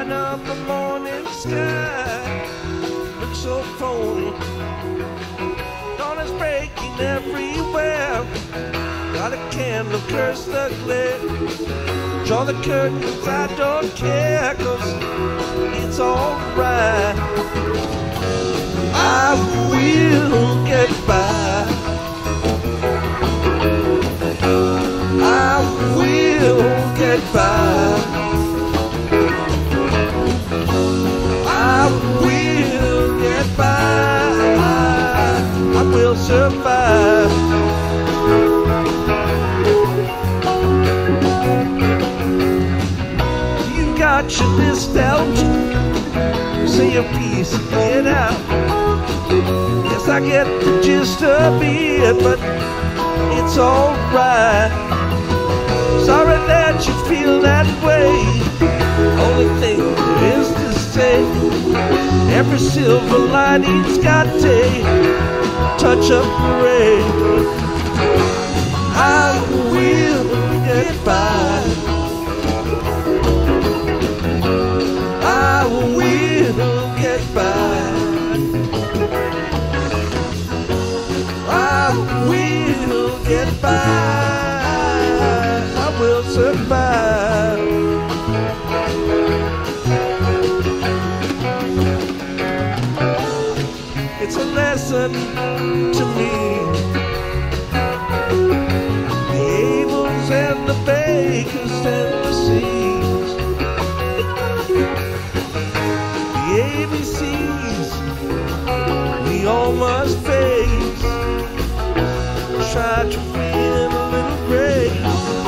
light of the morning sky looks so phony. Dawn is breaking everywhere. Got a candle, curse the glare. Draw the curtains, I don't care, 'cause it's alright. I will get by. I will get by. I will get by. I will survive. You got your list out. Say your piece and get out. Yes, I get the gist of it, but it's alright. Sorry that you feel that way. Only thing there is to say, every silver lining's got a touch of gray. I will get by. I will get by. I will get by. I will survive. It's a lesson to me. The Abels and the Bakers and the Seas. The ABCs we all must face. Try to win a little grace.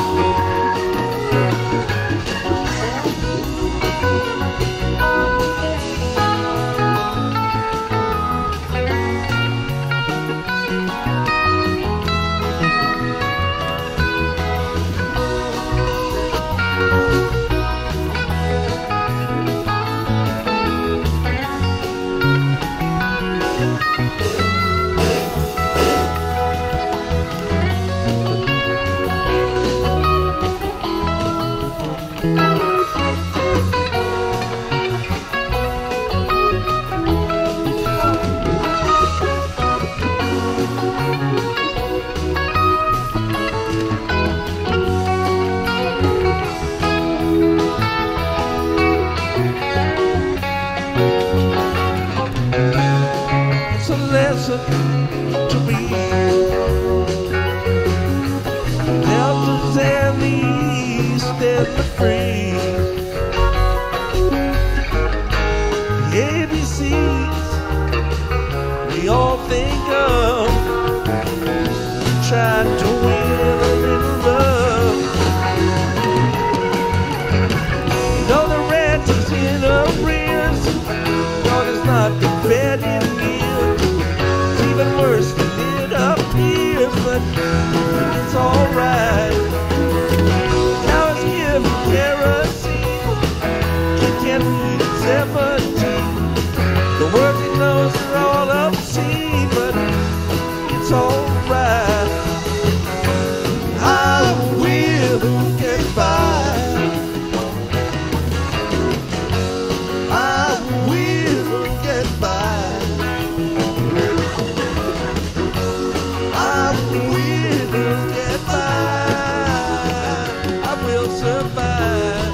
To be Deltas and the East and the free. The ABCs we all think of. Try to win a little love. You know the rent is in arrears. God is not prepared in years. Even worse than it appears, but it's alright. Now it's giving kerosene. Kid can't read 17. The words he knows are all obscene, but it's alright. I will get by. I will get by. I will get by. I will survive.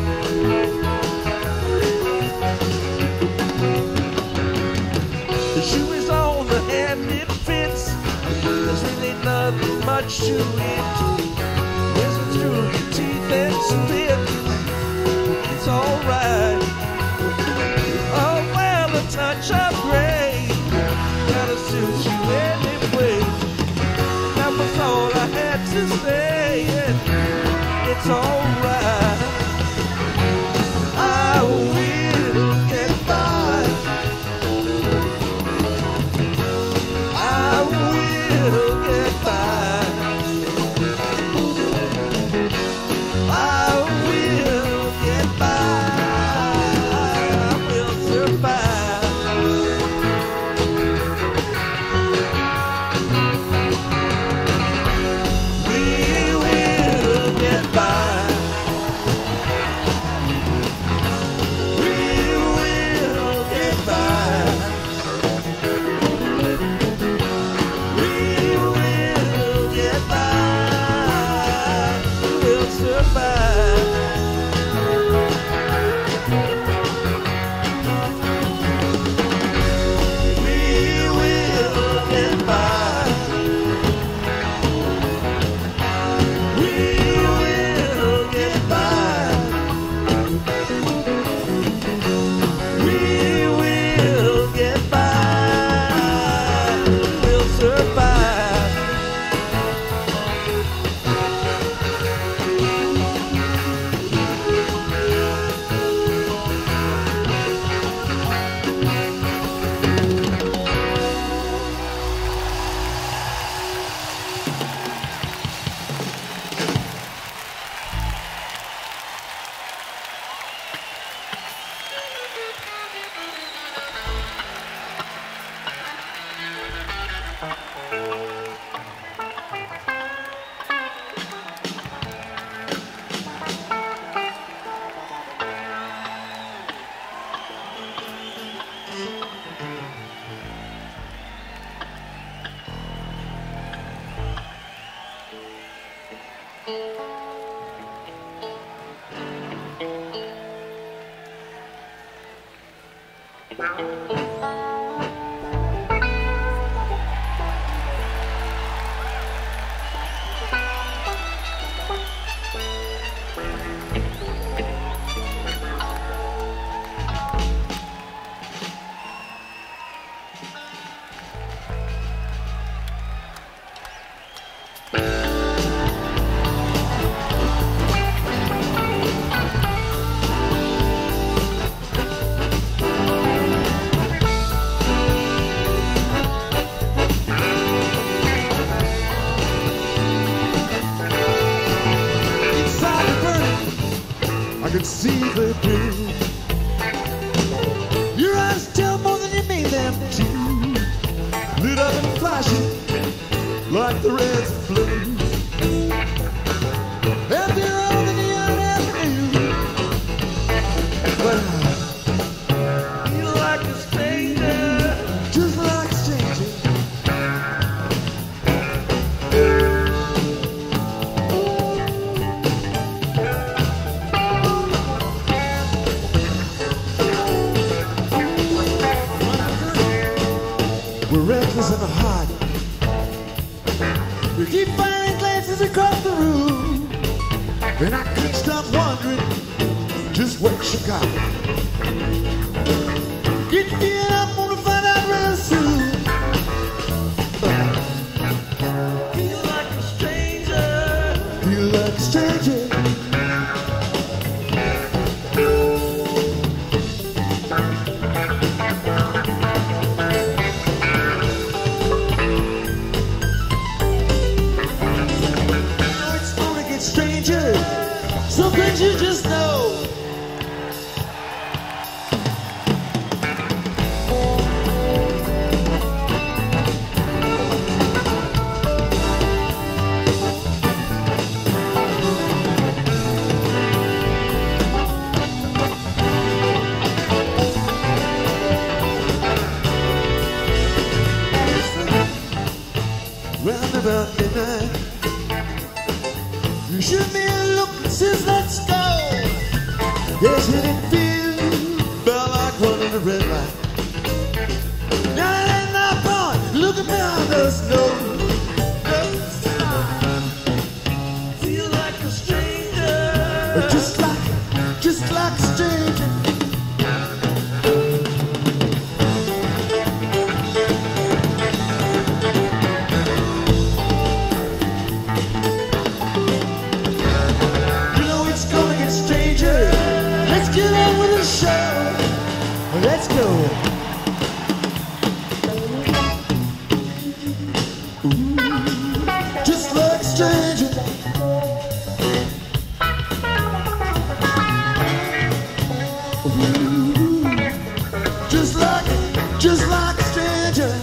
The shoe is on the hand it fits. There's really nothing much to it. Listen through your teeth and spit. It's alright. Oh well, a touch of gray gotta suit you anyway. That was all I had to say, and it's alright. I will get by. I will get by. I will get by. I will survive. We will get by. survive. We will get by. We will get by. We will get by. We'll survive. I could see the through. Your eyes tell more than you made them to. Lit up and flashing like the reds of flame. Happier on the neon avenue. But I feel like a stranger. just like a stranger. We're reckless in the heart. We keep firing glances across the room, and I couldn't stop wondering just what you got. Get the feeling I'm gonna find out real soon. Feel like a stranger. Feel like a stranger. Stranger, some things you just know. Round about midnight, you shoot me a look and says, let's go. Yes, it didn't feel about like running a red light. Now it ain't my part, looking behind the snow. Feel like a stranger. Just like a stranger. Let's get on with the show. Let's go. Ooh, just like a stranger. Ooh, just like a stranger.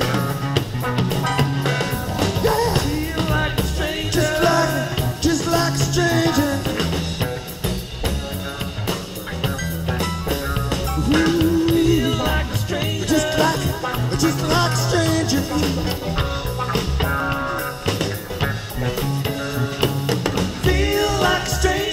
Yeah. Feel like a stranger. Just like a stranger. Feel like a stranger. Just like a stranger. Feel like a stranger.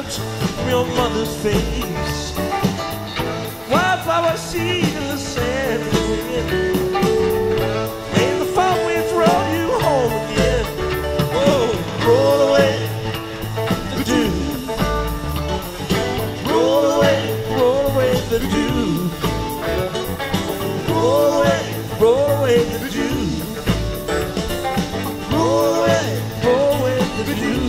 drops from your mother's face. Wildflower seed in the sand. May the fall winds roll you home again. Oh, roll away the dew. Roll away the dew. Roll away the dew. Roll away the dew.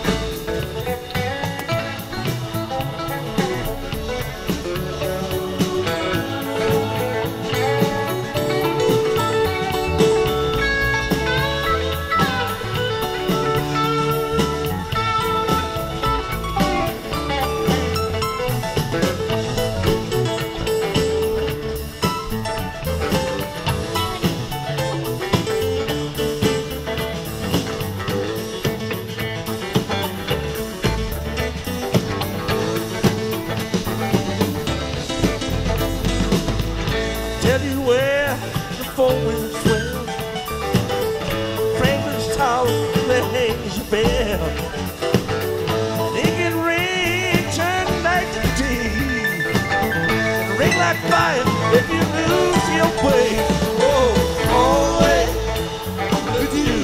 Tell you where the four winds swell. Fragrance towel that hangs your bell. It can ring, turn night to day. Ring like fire if you lose your way. Oh, all the way with you.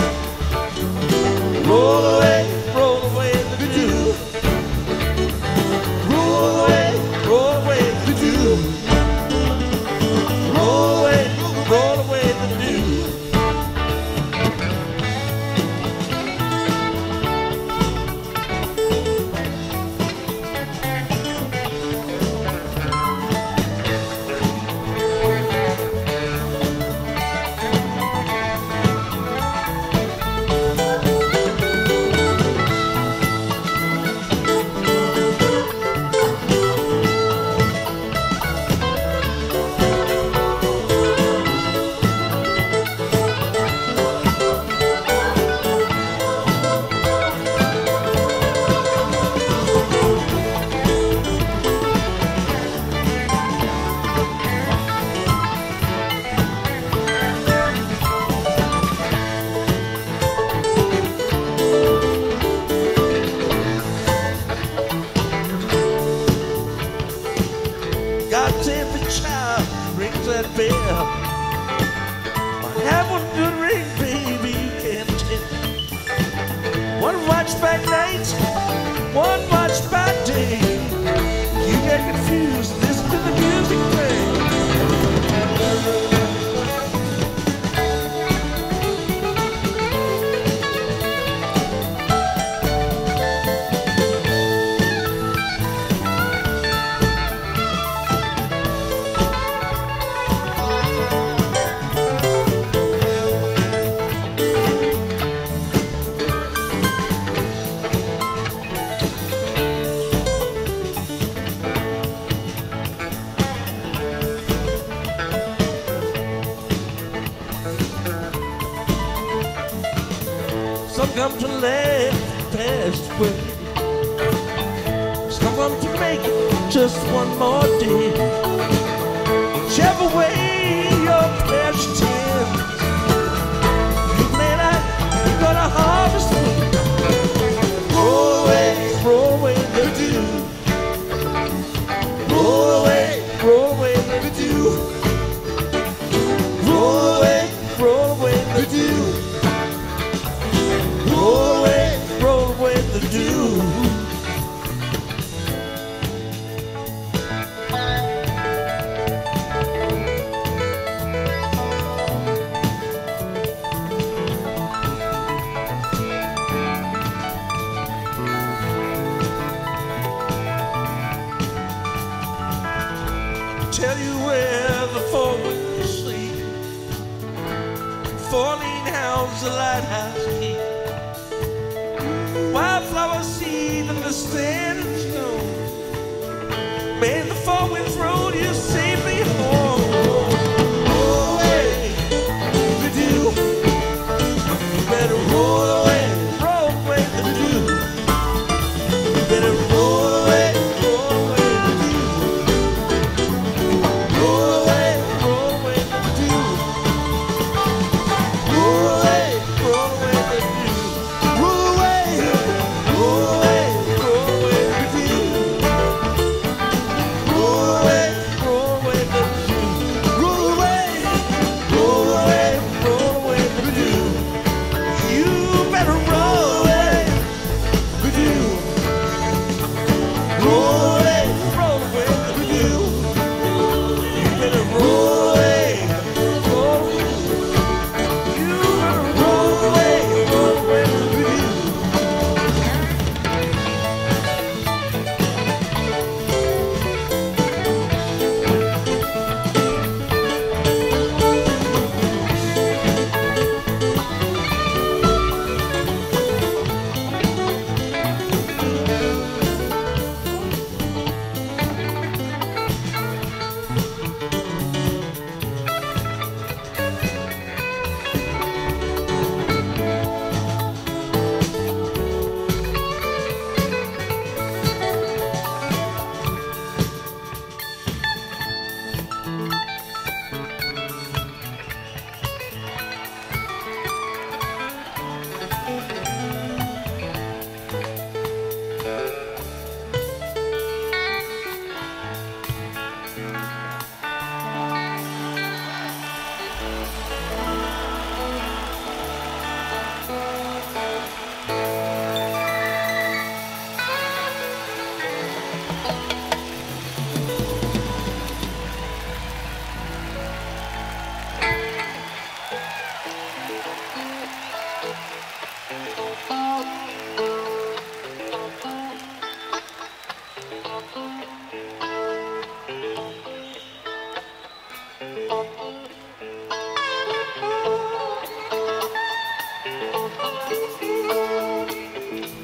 Roll away the dew. Roll away the dew. Roll away the dew. God's every child rings that bell. Might have one good ring, baby, you can't tell. One watch by night, one watch by day. You get confused, listen to the music play. Some come to laugh, passed away. Some come to make it just one more day. Whichever way your passion tends, you may not be gonna harvest me. Roll away the dew. Roll away the dew. Roll away the dew. Roll away the dew. Tell you where the four winds sleep. 14 hounds the lighthouse keep. Wildflower seed in the standing stone. May the four winds roll you safely home. Roll away the dew. You better roll away the dew. You better roll away the dew. Roll away the dew. Roll away the dew. Roll away the dew.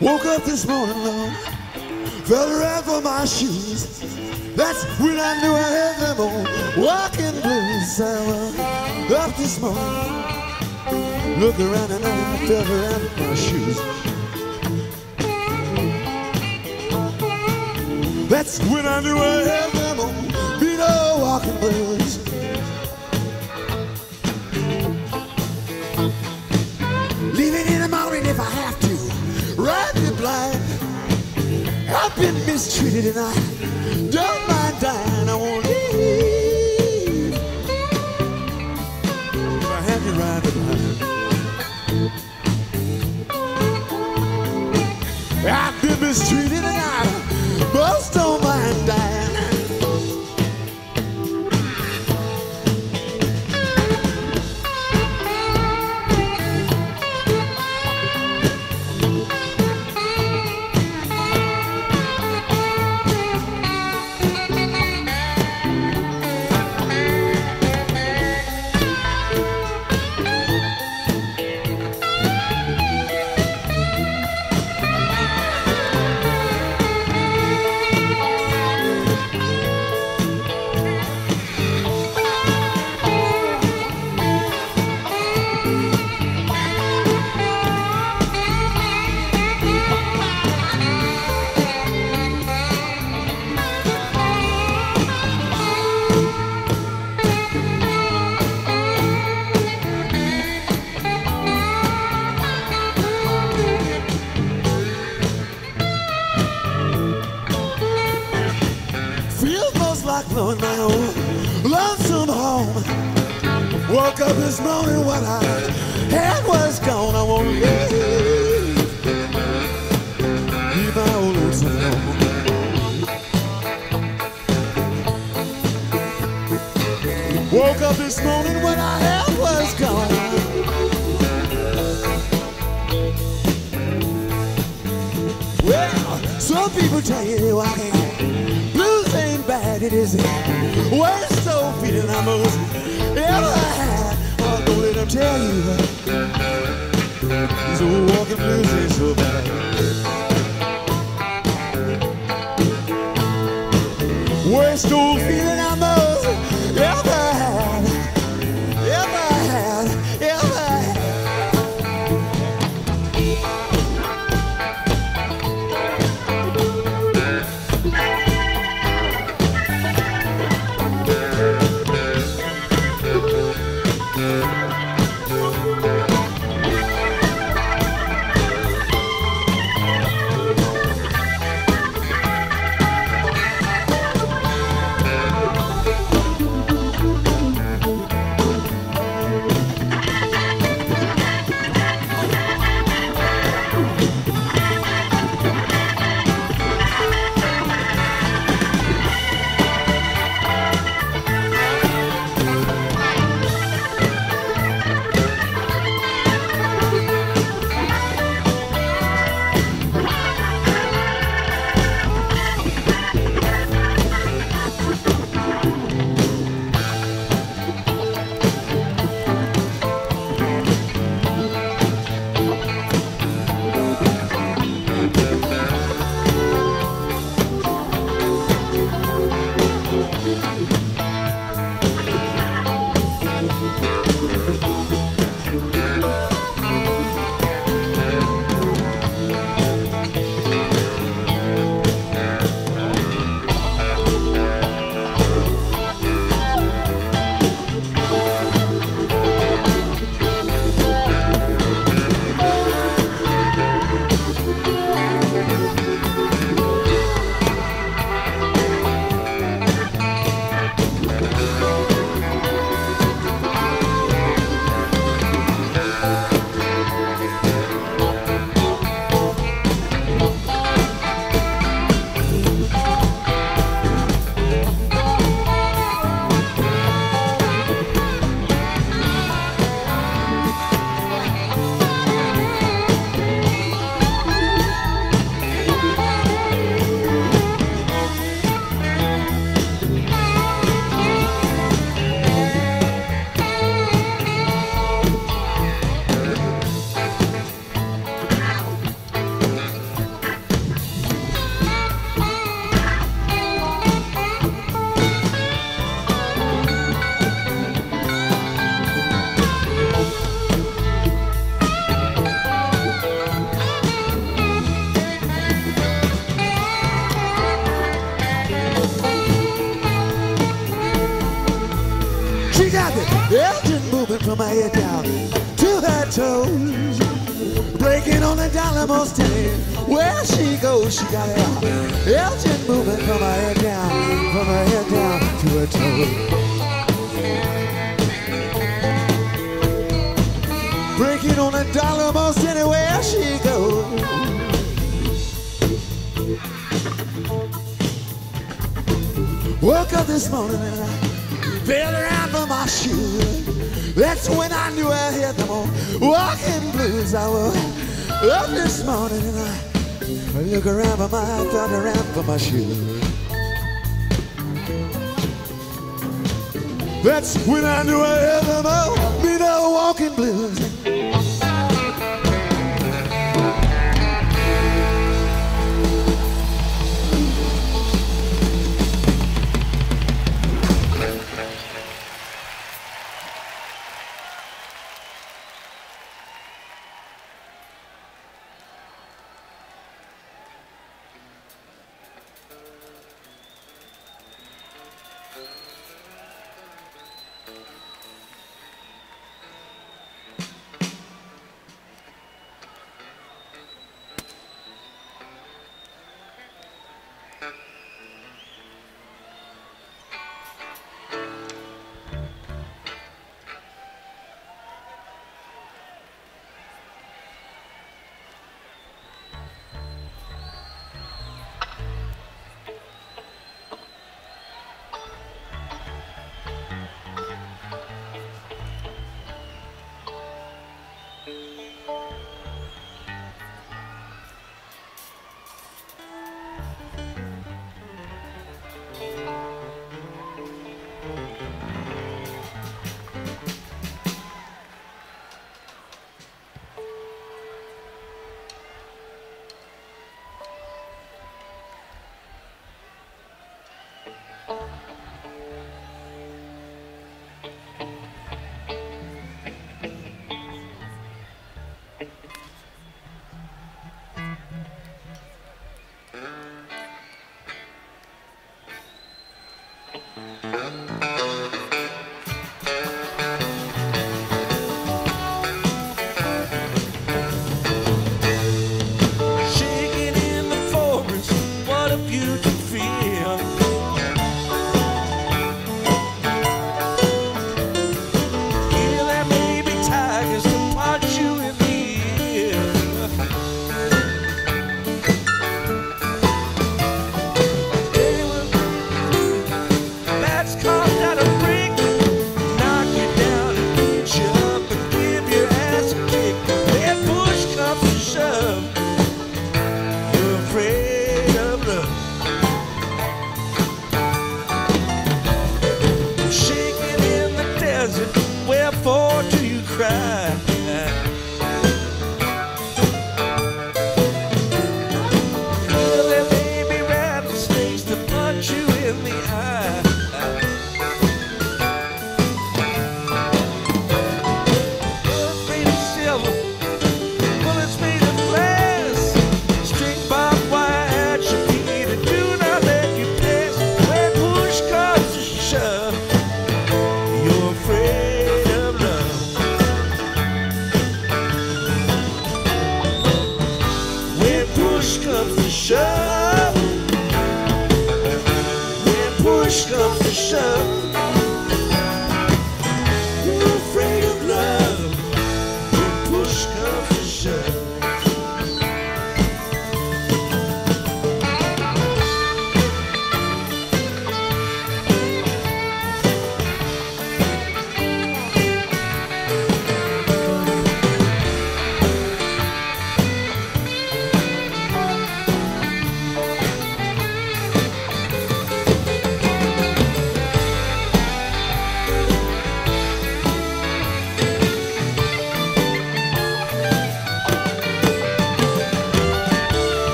Woke up this morning, Lord, felt around for my shoes. That's when I knew I had them on. Walking blues. I woke up this morning, look around and I felt around for my shoes. That's when I knew I had them on. Beat all walking blues. Leaving in the morning if I have to. Ride me blind. I've been mistreated and I don't mind dying. I won't leave. If I have to ride me blind. I've been mistreated and I most don't mind dying. Knowing my own lonesome home. Woke up this morning, what I had was gone. I won't leave my old lonesome home. Woke up this morning, what I had was gone. Well, some people tell you I can't. Bad it is the worst old feeling I most ever had. Oh, don't let them tell you these old walking blues ain't so bad. Worst old feeling I most ever had, ever had, ever had. got the engine moving from my head down to her toes. Breaking on the dollar most day. Where she goes, she got it. Engine moving from her head down to her toes. Breaking on a dollar most anywhere she goes. Woke up this morning and I fell around for my shoes. That's when I knew I had them on walking blues. I woke up this morning and I look around for felt around for my shoes. That's when I knew I had them on me no walking blues.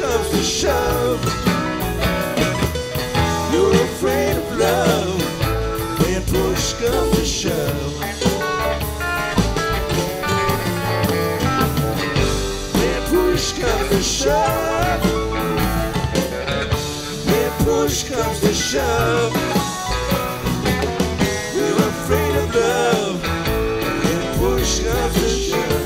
comes to shove, you're afraid of love. When push comes to shove, when push comes to shove, when push comes to shove, you're afraid of love. When push comes to shove.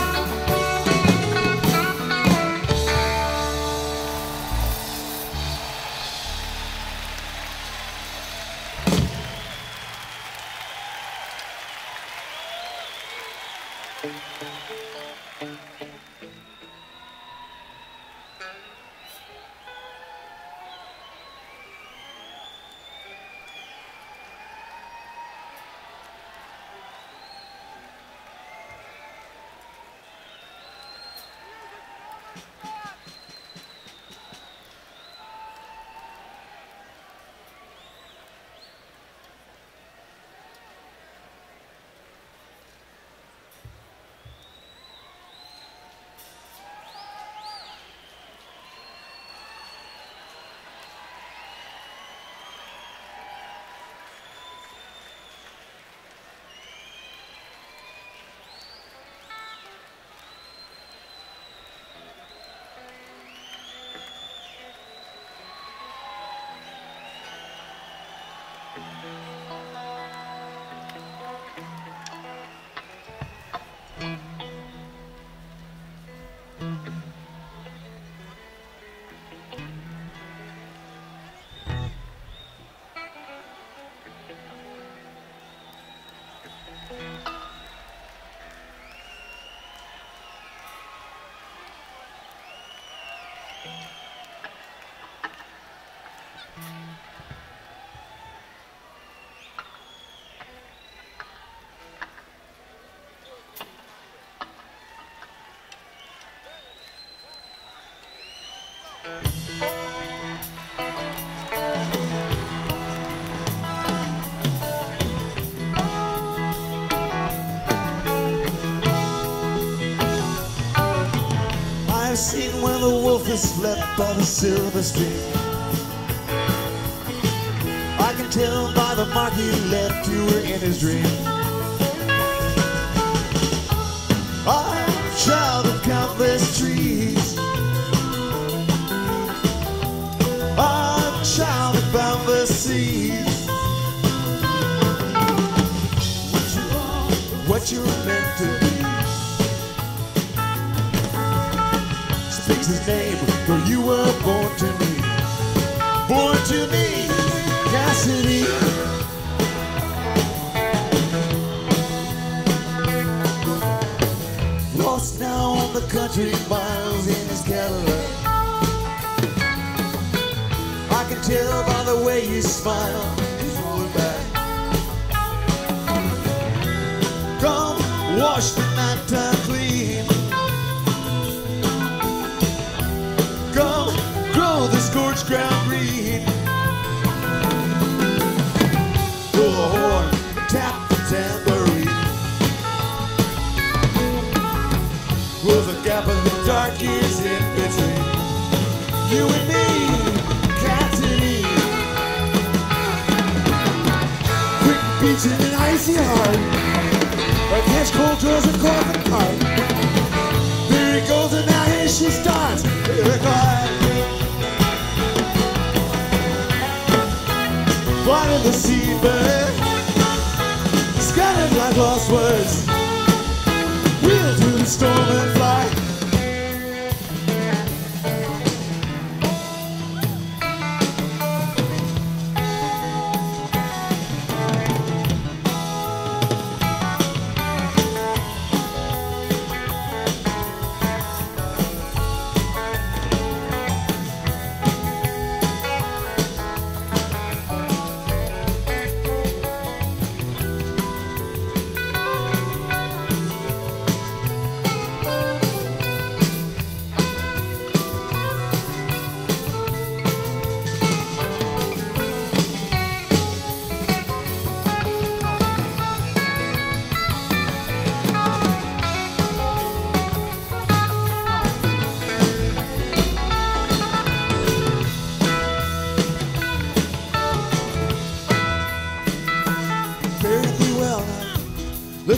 I've seen when the wolf is slept by the silver stream. I can tell by the mark he left you were in his dream. I'm a child of countless trees. I'm a child of boundless seas. What you're meant to be speaks his name, for you were born to me. Born to me, Cassidy. Lost now on the country miles in his Cadillac. I can tell by the way you smile, he's rolling back. Come wash the nighttime clean. Come grow the scorched ground green. Blow the horn, tap the tambourine. Close the gap in the dark years in between you and me, Cassidy. Quick beats in an icy heart, or catch cold draws a coffin cart. There it goes, and now here she starts. Here it goes. Flying the seabird, scattered like lost words. Wheel through the storm and fly.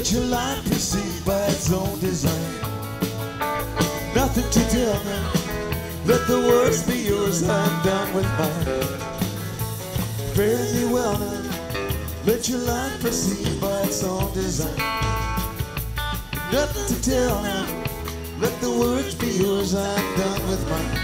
Let your life proceed by its own design. Nothing to tell me. Let the words be yours, I'm done with mine. Fare thee well now. Let your life proceed by its own design. Nothing to tell now. Let the words be yours, I'm done with mine.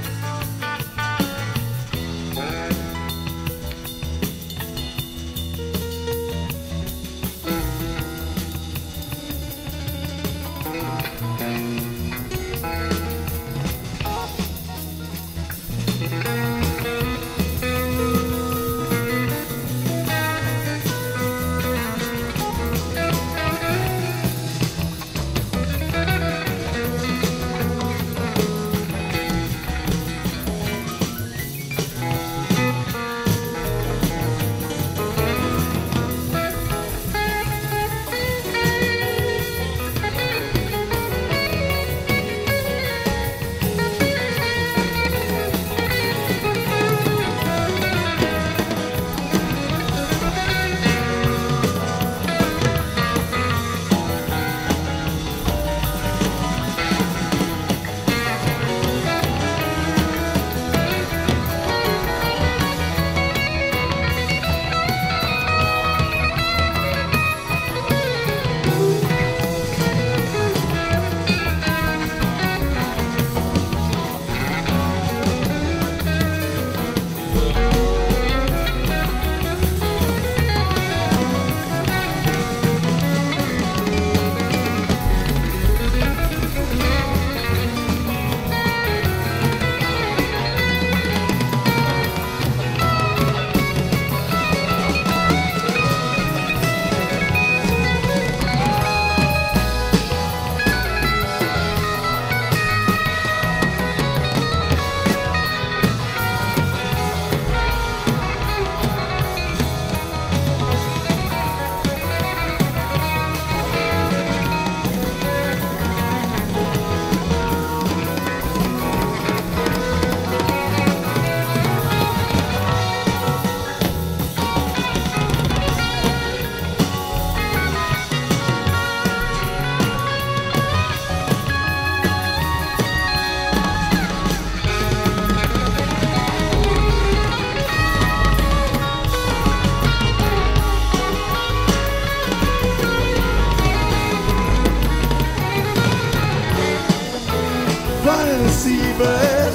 Seabird,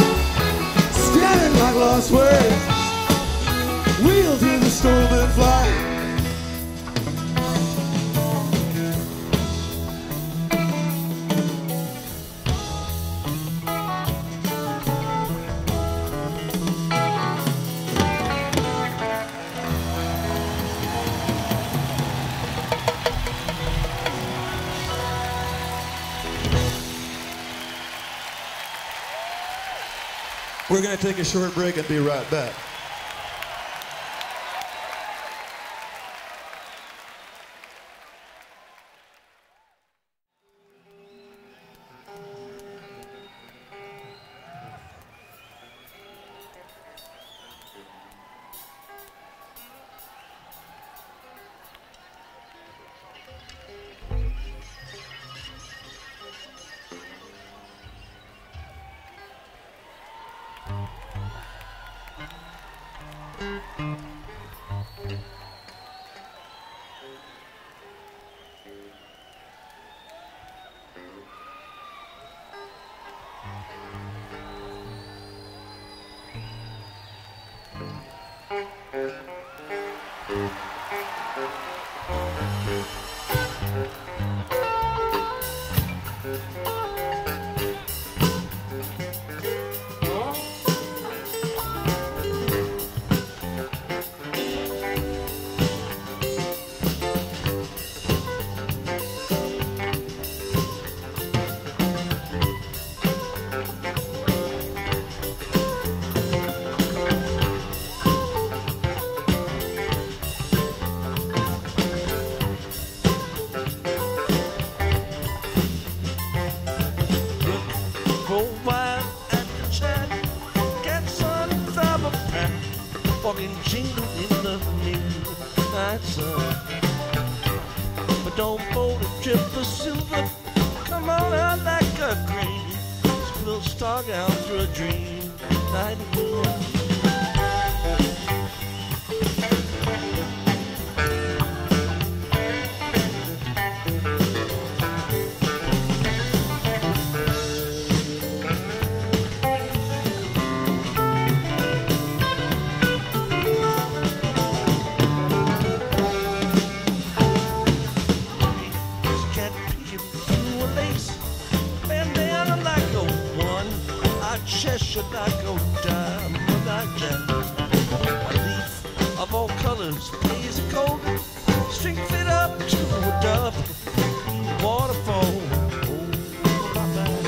standing like lost words, wheel through the storm and fly. We're going to take a short break and be right back. don't fold a trip for silver. Come on out like a cream. This little star down through a dream. Night again. Cheshire like a dime like that. A leaf of all colors, hazy golden, string fit up to a dove, waterfall. Oh, my back.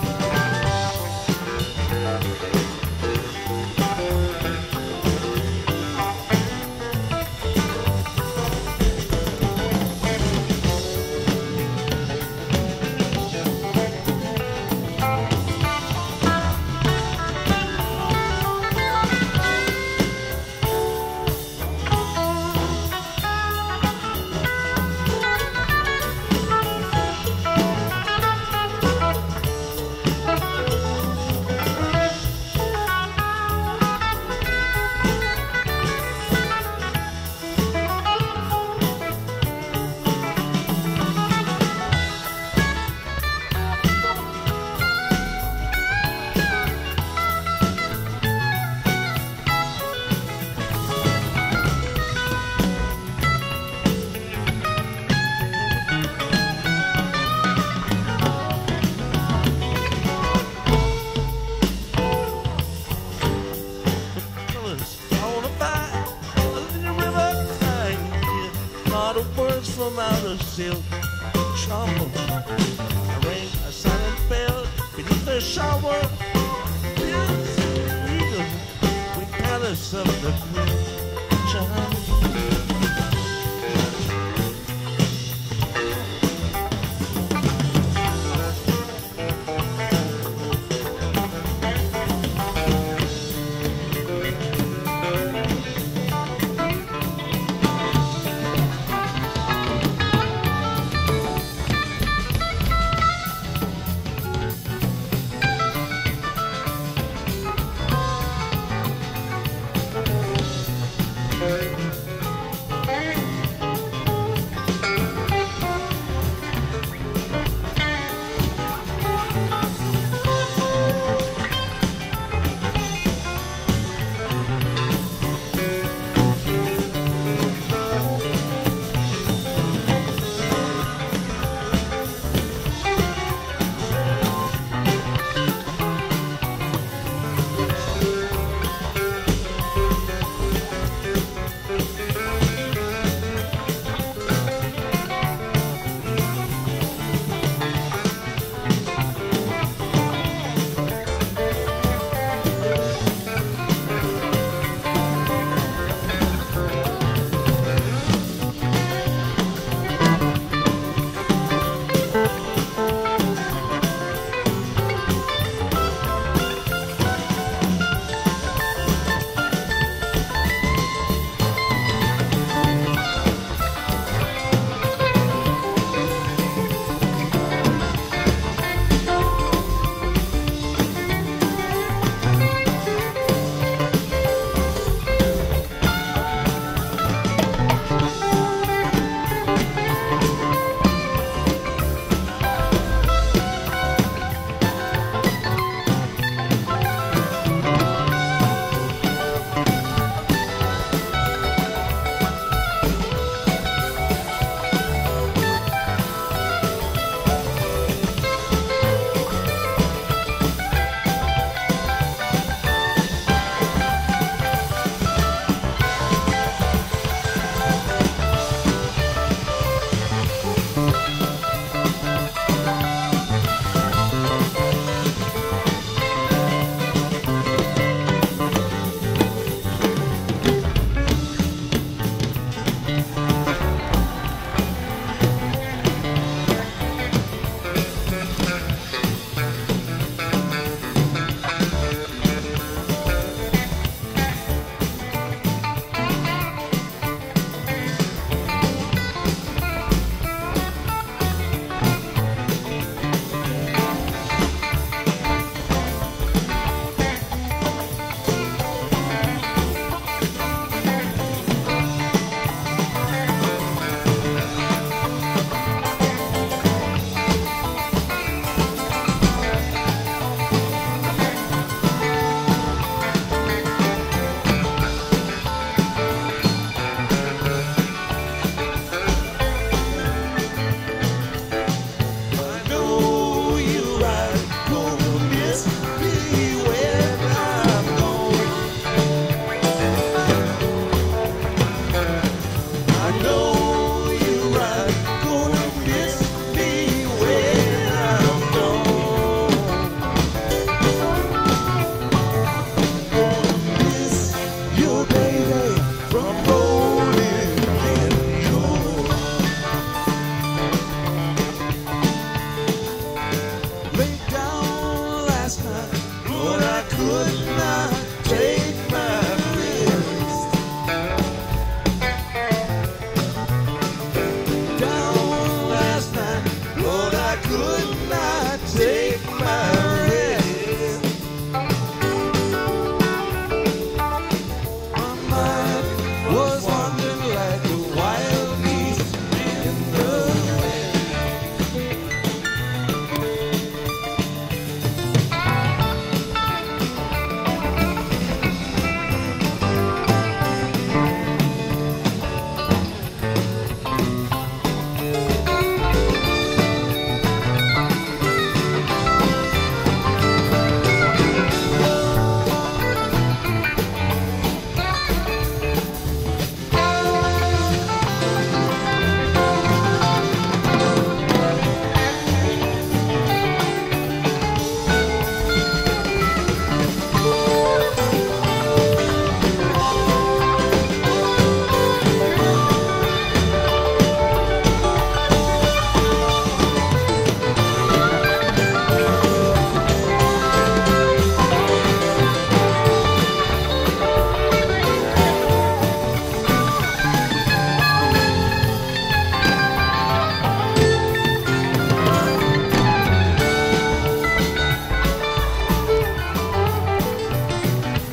From outer silk trouble. I rang a silent bell beneath the shower. Yes, we palace of the queen child.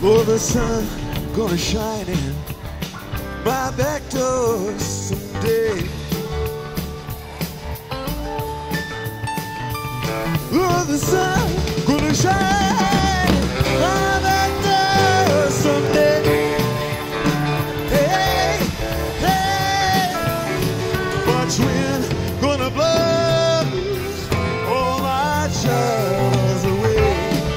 Oh, the sun gonna shine in my back door someday. Oh, the sun gonna shine my back door someday. Hey, hey, much wind gonna blow all my troubles away.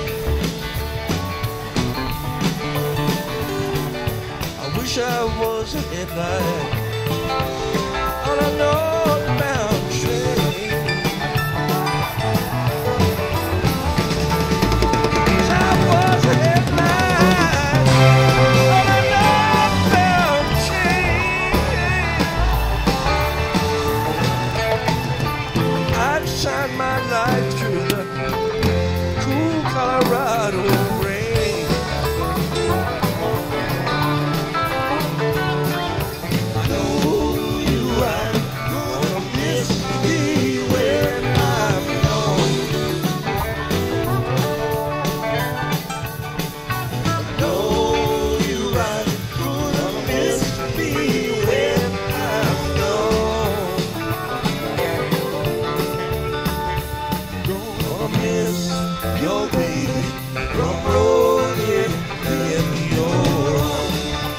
I wish I was a headlight on a northbound train. Wish I was a headlight on a northbound train. I'd shine my light through the cool Colorado rain. Your baby from rolling in your arms.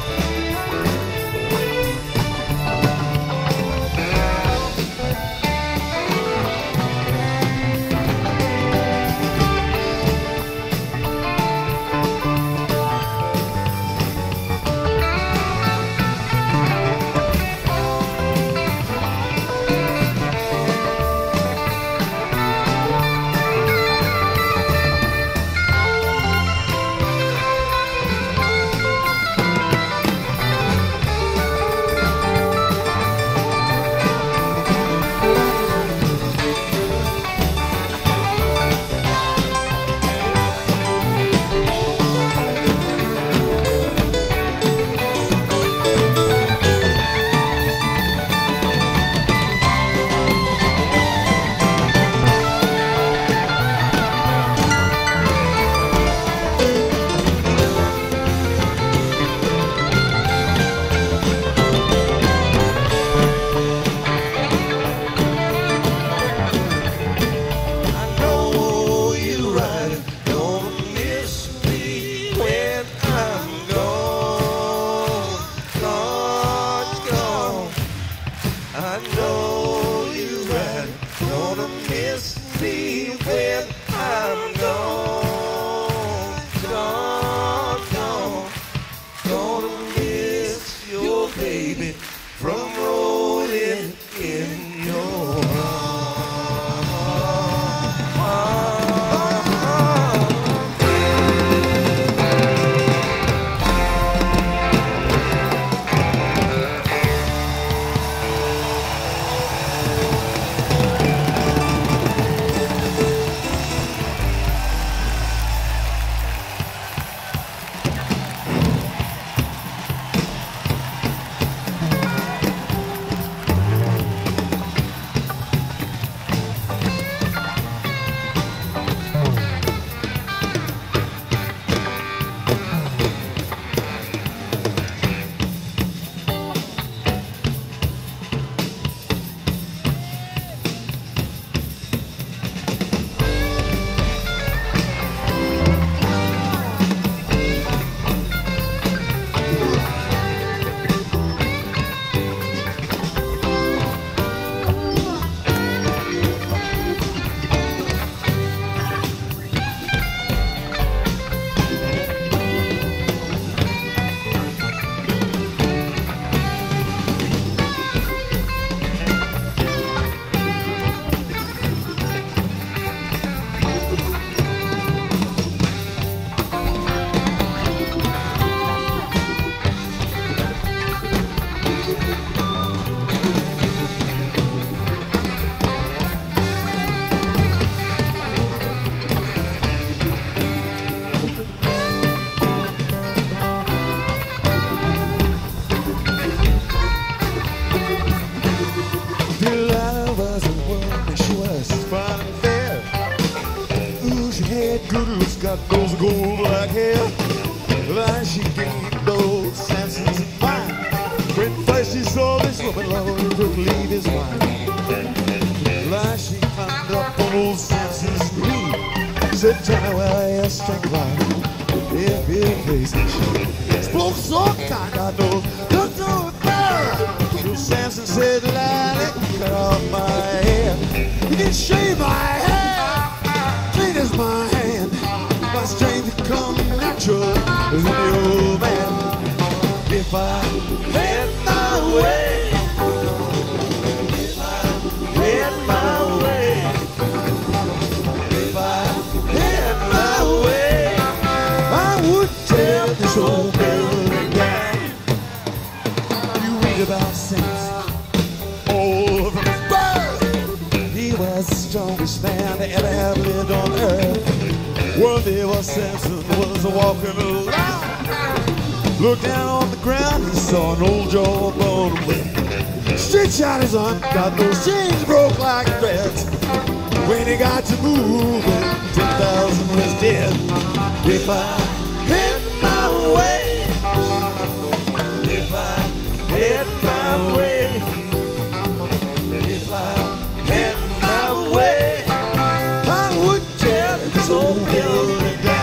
I know you're right, gonna miss me when I'm gone, gone, gone. Gonna miss your baby from rolling in your Good looks, got those gold black hair. leave his wife. Like she climbed up on old Samson's knee. Said, Johnny, well, your strength right. If it plays the shit. Spoke so kind, I know. Look through there. So Samson said, Lally, cut off my hair. You can shave my hair. Clean as my hand. My strength come natural as an old man. If I had my way, if I had my way, if I had my way, I would tear this old building down. You read about Samson all over his birth. He was the strongest man that ever have lived on earth. One day while Samson was walking along, looked down on the ground, he saw an old jawbone with stretch out his arm, got those chains broke like threads. When he got to moving, 10,000 was dead. If I had my way, if I had my way, if I had my way, I would tear this old building down.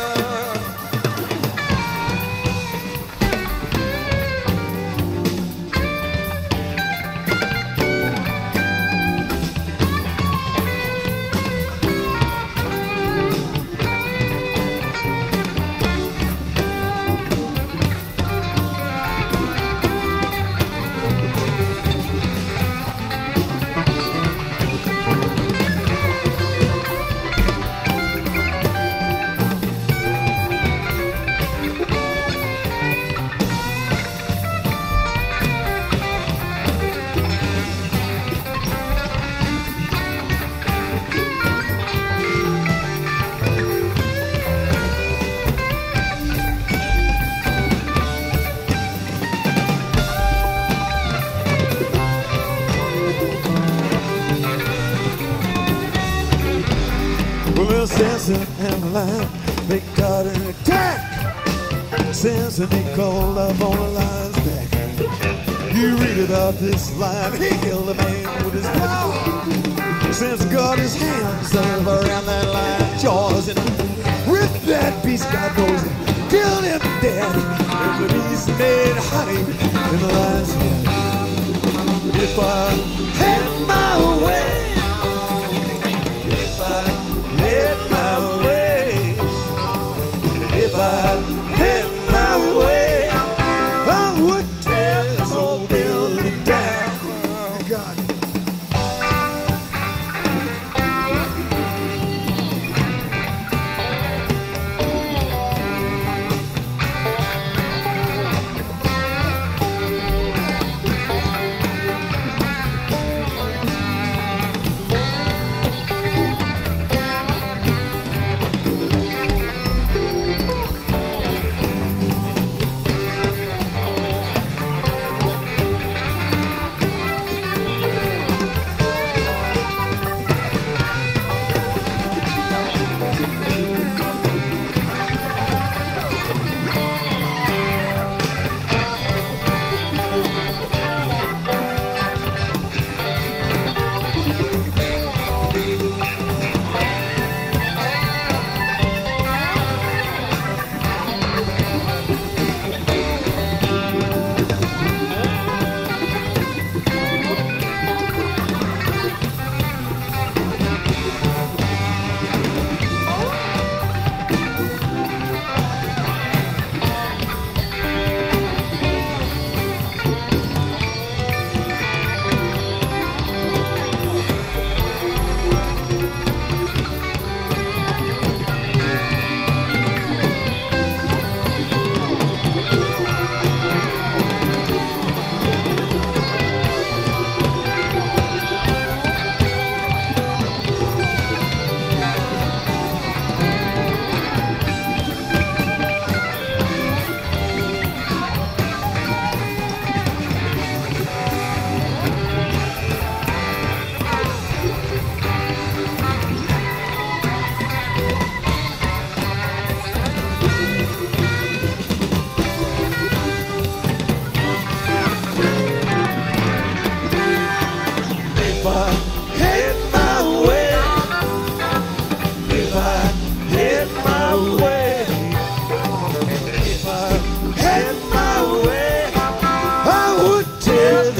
Well, Samson and the lion, they got an attack. Samson, he called up on the lion's back. You read about this lion, he killed a man with his claw. Samson got his hands around that lion's jaws, and with that beast, God knows, killed him dead. And the beast made honey in the lion's head. If I had my way, if I had my way, if I had my way, I would tear this old building down. God.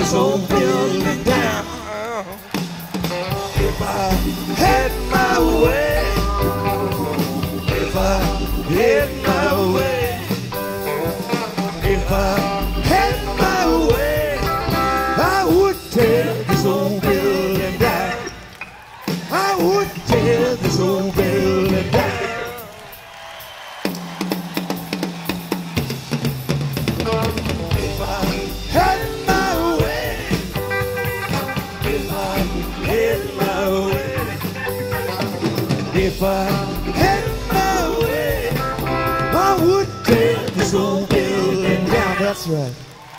this old building down. If I had my way, if I had my way, if I had my way, I would tear this old building down. I would tear this old building down. If I had my way, if I had my way, if I had my way, I would tear this old building down. That's right.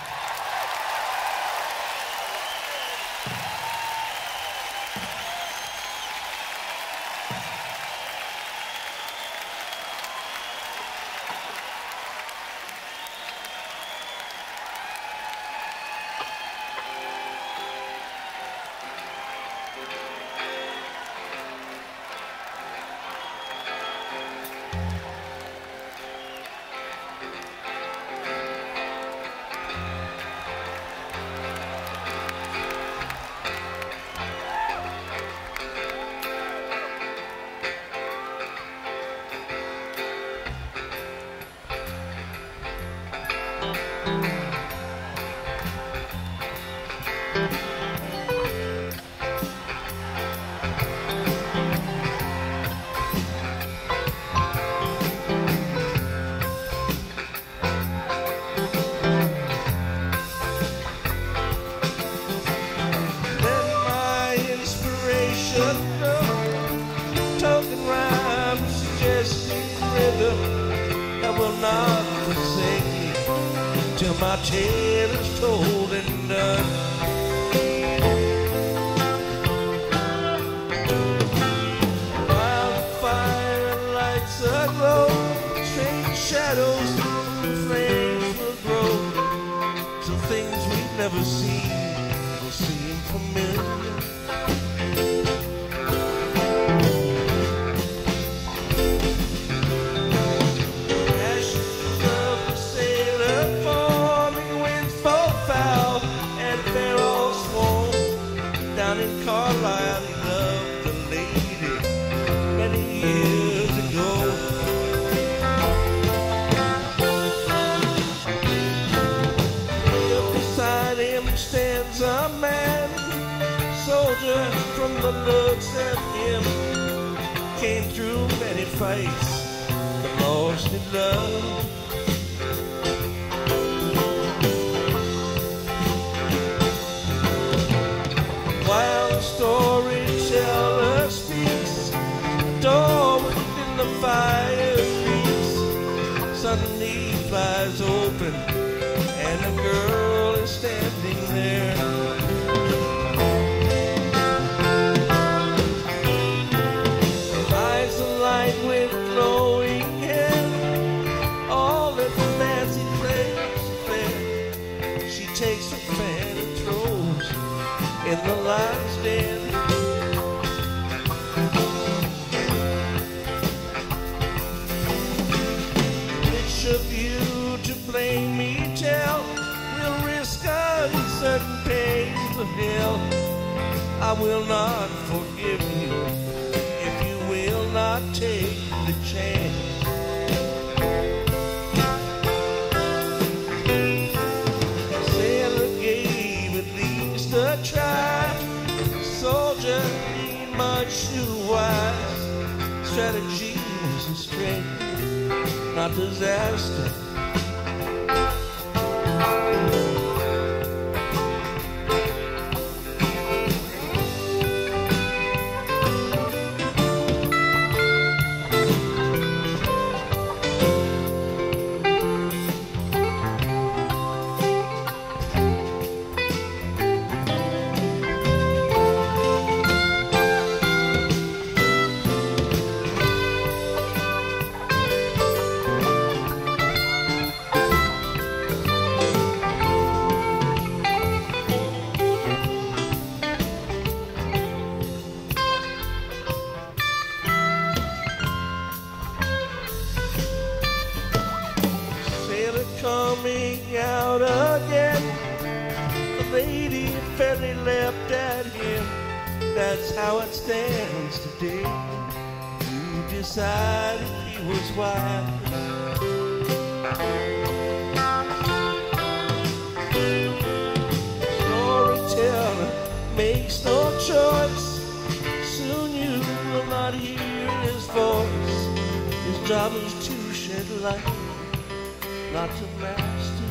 Token rhyme, suggesting rhythm that will not forsake me till my tale is told and done. While the fire lights aglow, strange shadows, flames will grow till things we've never seen will seem familiar. In Carlisle, he loved a lady many years ago. Up beside him stands a man, soldier from the looks at him. Came through many fights, but lost his love. While the storyteller speaks, a door within the fire creaks. Suddenly flies open, and a girl is standing there. Eyes alight with glowing hair, all that fancy claims fair. She takes her fan and throws in the lion's den. Which of you to blame me tell will risk uncertain pains of hell? I will not forgive you if you will not take the chance. Sailor gave at least a try. Soldier ain't much too wise. Strategy was a strength, not disaster. Coming out again, the lady fairly left at him. That's how it stands today. You decided he was wise. Storyteller makes no choice. Soon you will not hear his voice. His job is to shed light, not to master.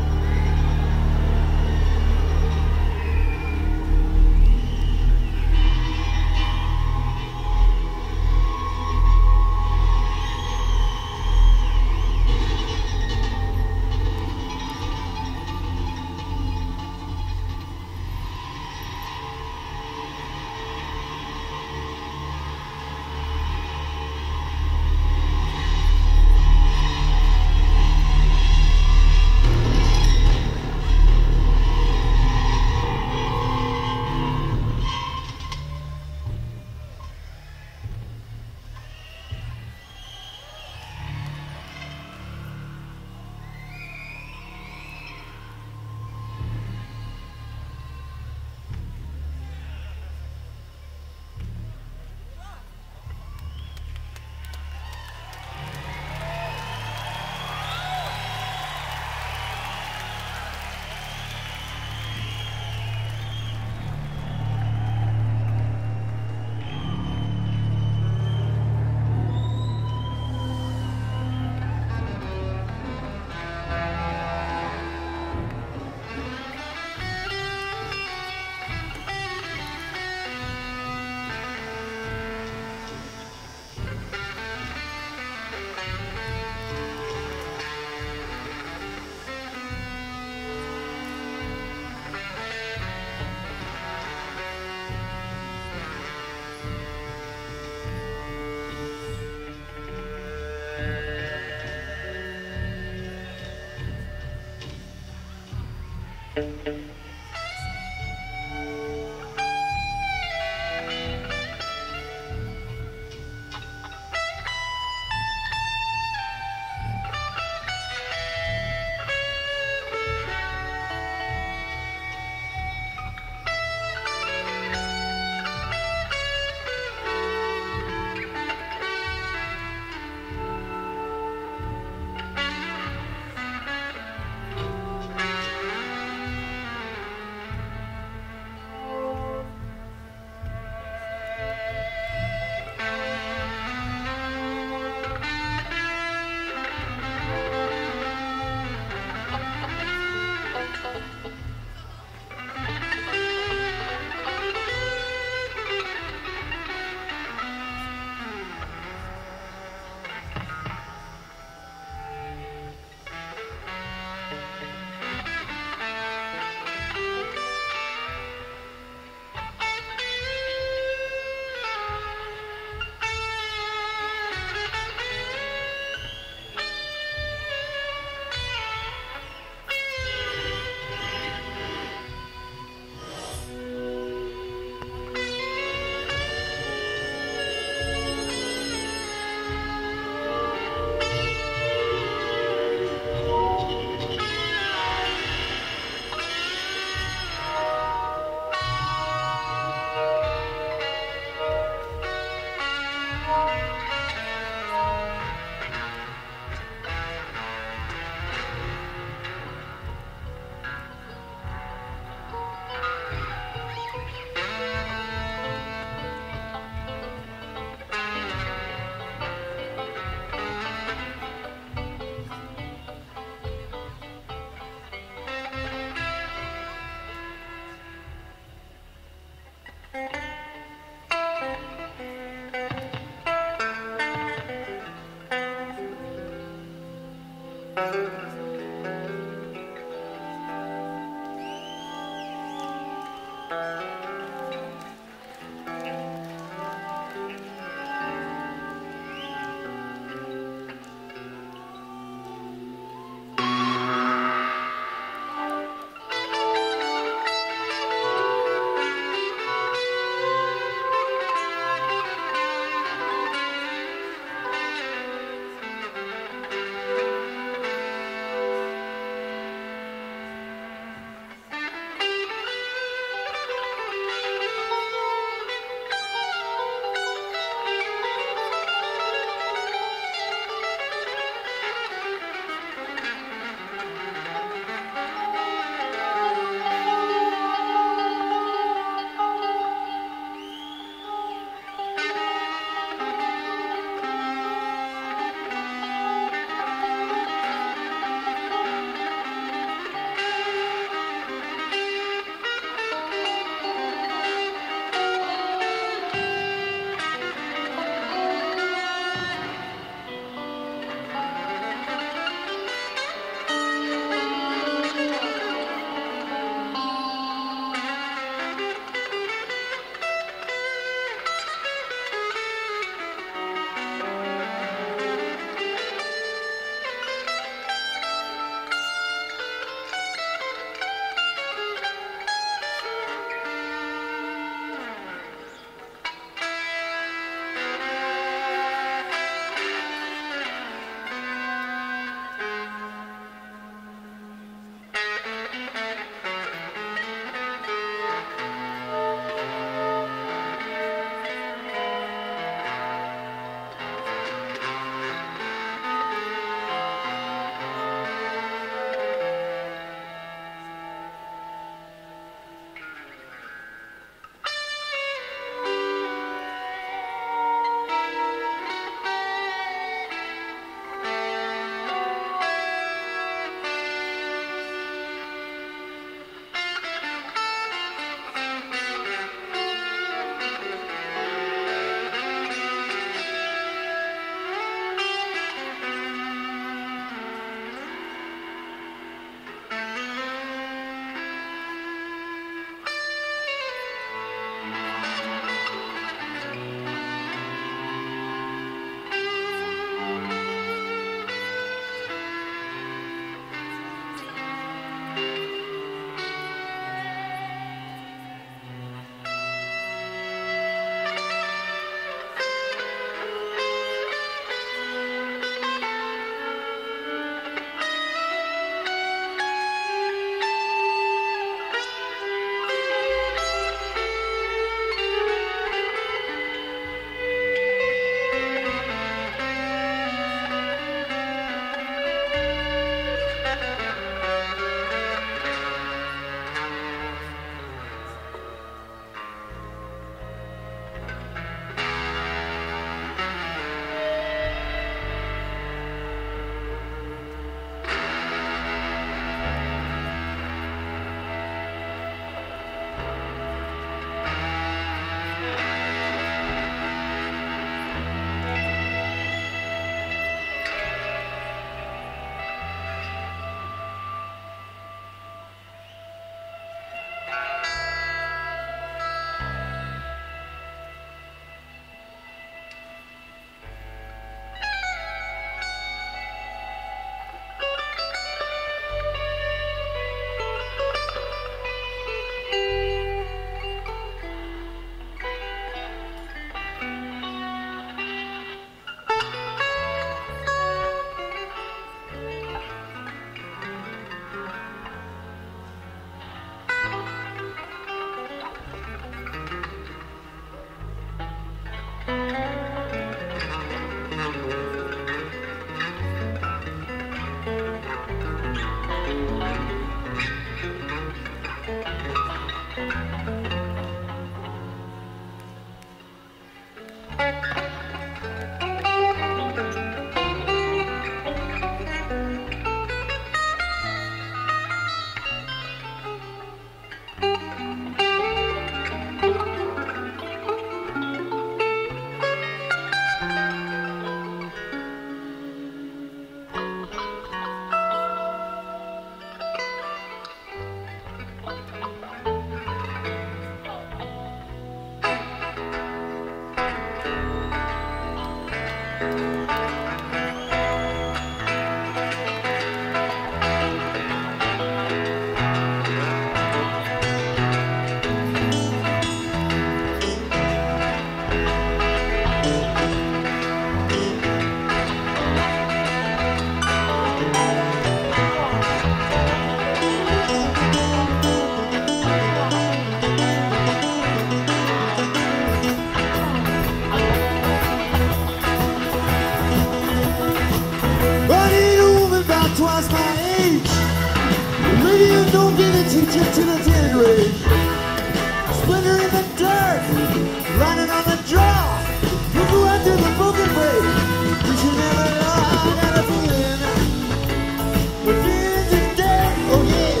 Shit to the tin rage. Splinter in the dirt. Running on the draw. You go out to the broken break. You should never know I got a feeling. The feeling's is dead. Oh yeah.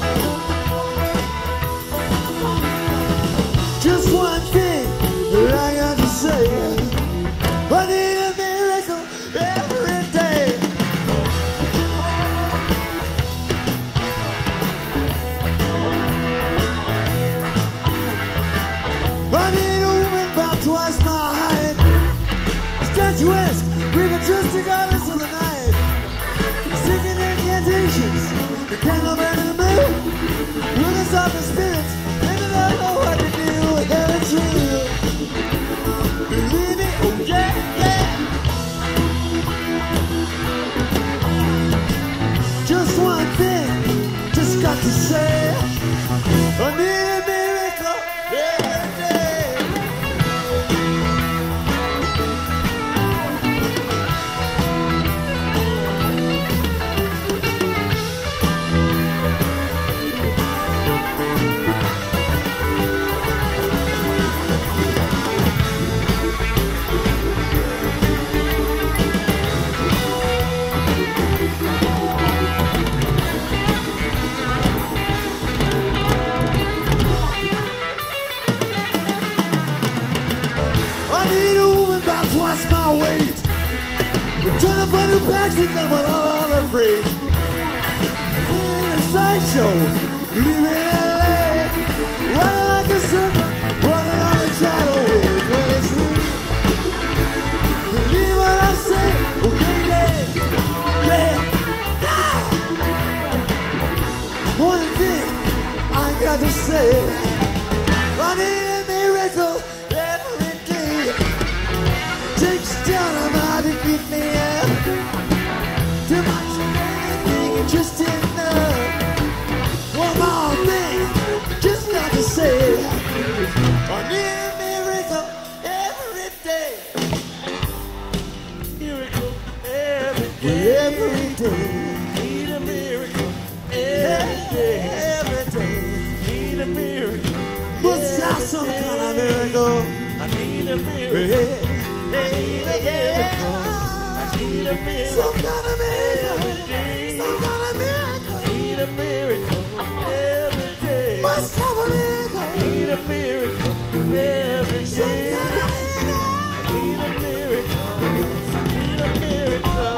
Just one thing that I got to say. I need a miracle every day. I need a woman about twice my height. Statuesque, with a trusty goddess of the night. Singing incantations, the candle burning the moon. With us off the spirits, and I don't know what to do. Yeah, it's real. Believe me, oh yeah, yeah. Just one thing, just got to say, I need a miracle every day. I need a woman about twice my weight. Turn up on the back seat, I'm all afraid. In a sideshow, leaving LA. Running like a serpent, running on the shadow. When it's sweet. Believe what I say, okay, yeah, yeah. One thing I got to say, I need a miracle every day. Takes dynamite to keep me up. Too much of anything, just enough. One more thing, just got to say, I need a miracle every day. Miracle every day. Every day, Need a miracle every day. every day. Need a miracle. Must have some kind of miracle. I need a miracle. Hey, hey, Need a yeah. miracle. I need a miracle. Some kind of miracle. Every day. Some kind of miracle. Need a miracle every day. Must have a miracle. Need a miracle every Some day. kind of miracle. Need a miracle. Need a miracle.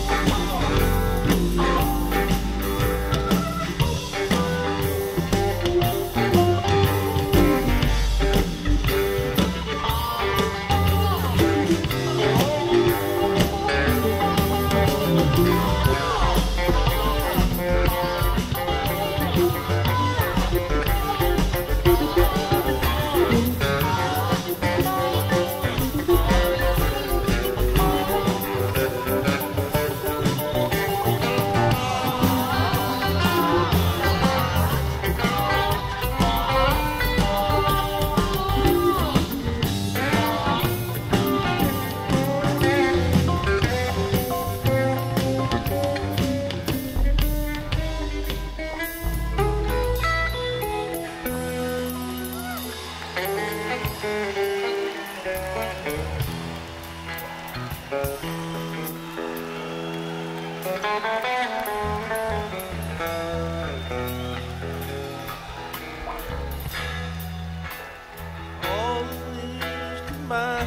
All these combined,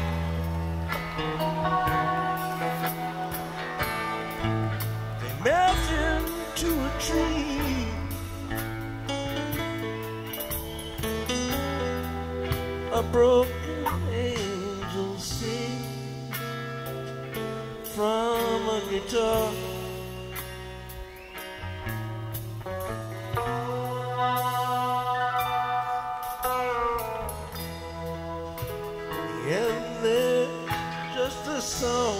they melt into a tree. A broken angel sing from a guitar. And there's just a song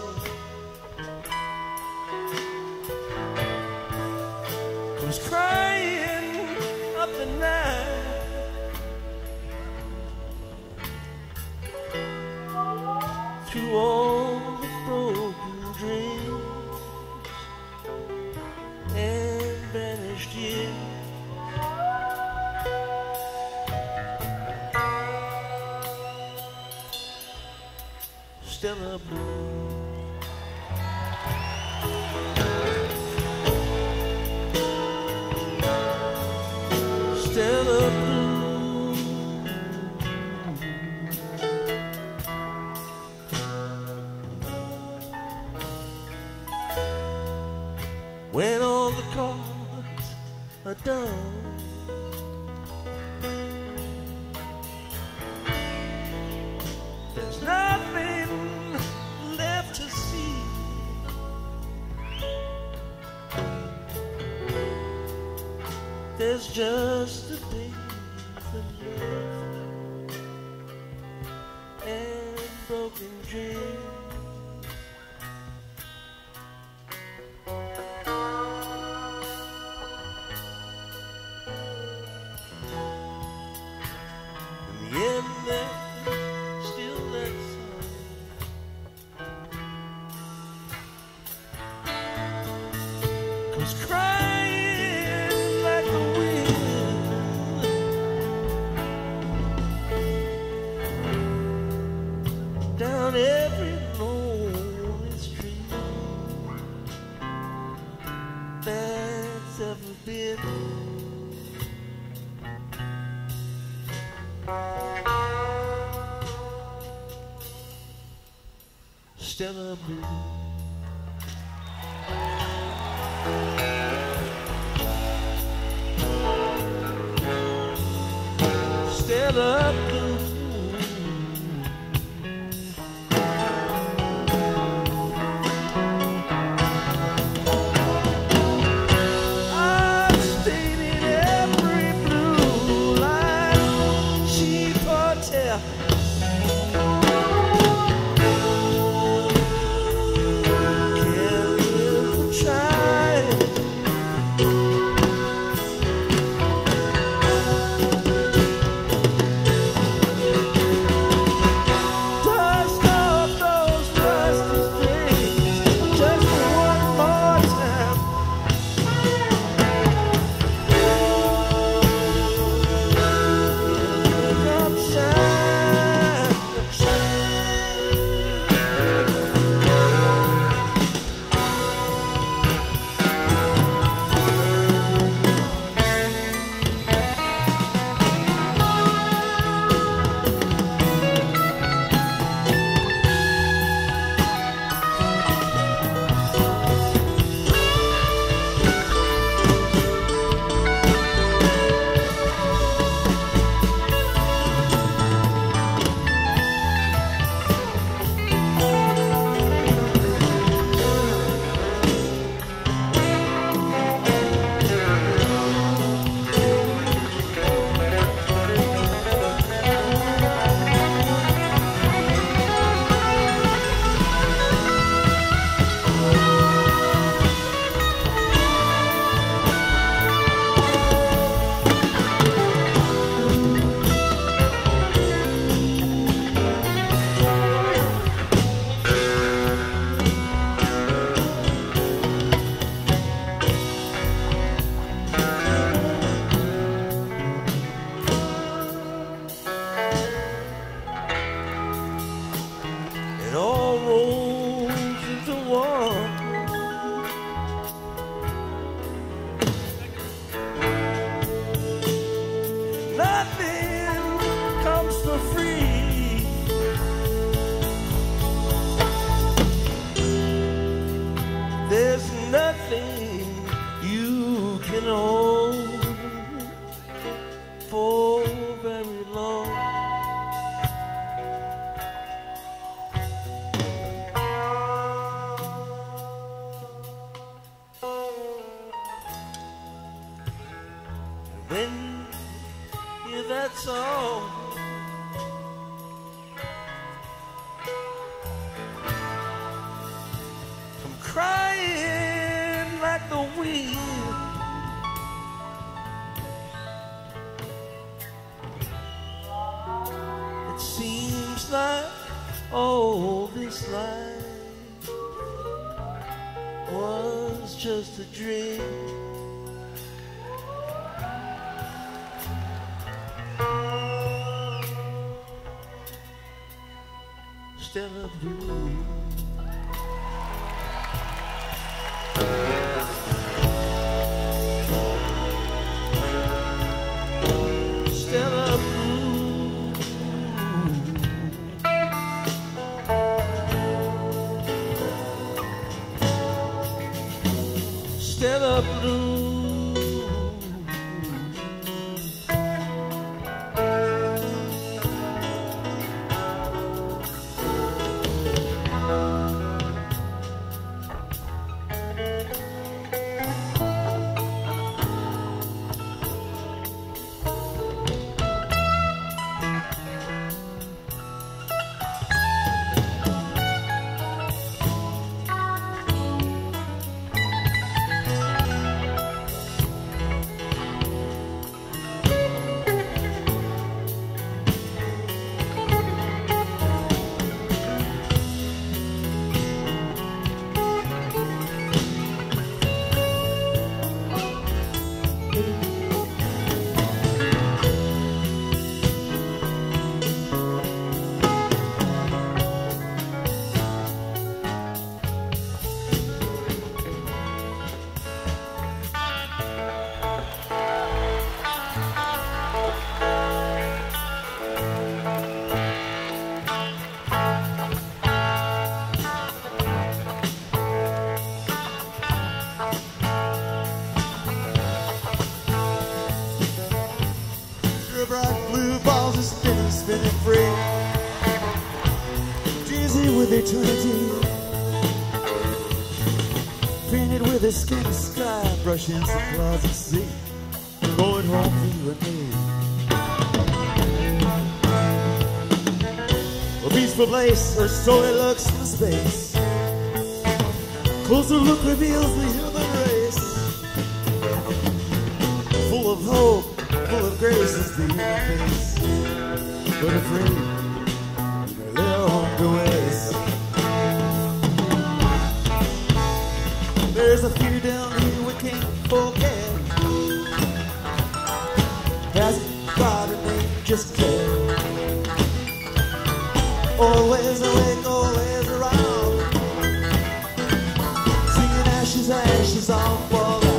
comes crying up the night. Through all the broken dreams and vanished years, Stella Blue. Stella Blue. When all the cards are done, there's nothing left to see. There's just a days of love and broken dreams. In there, still that sun. 'Cause crying like the wind down every lonely street that's ever been. Stella Blue. Stella Blue. I've stayed in every blue line, cheap hotel. It all rolls into one. Nothing comes for free. There's nothing you can hold for very long. When you hear that song, I'm crying like the wind. It seems like all this life was just a dream. Stella Blue. Stella Blue. Stella Blue. Bright blue balls are spinning, spinning free, dizzy with eternity, painted with a skin sky, brushing some clouds of sea, going home for you and me. A peaceful place, or so it looks from space. Closer look reveals the human race, full of hope, full of grace is the human face, but afraid they're home to waste. There's a fear down here we can't forget. Hasn't got a name, just care. Always awake, always around, singing ashes, ashes all fall out.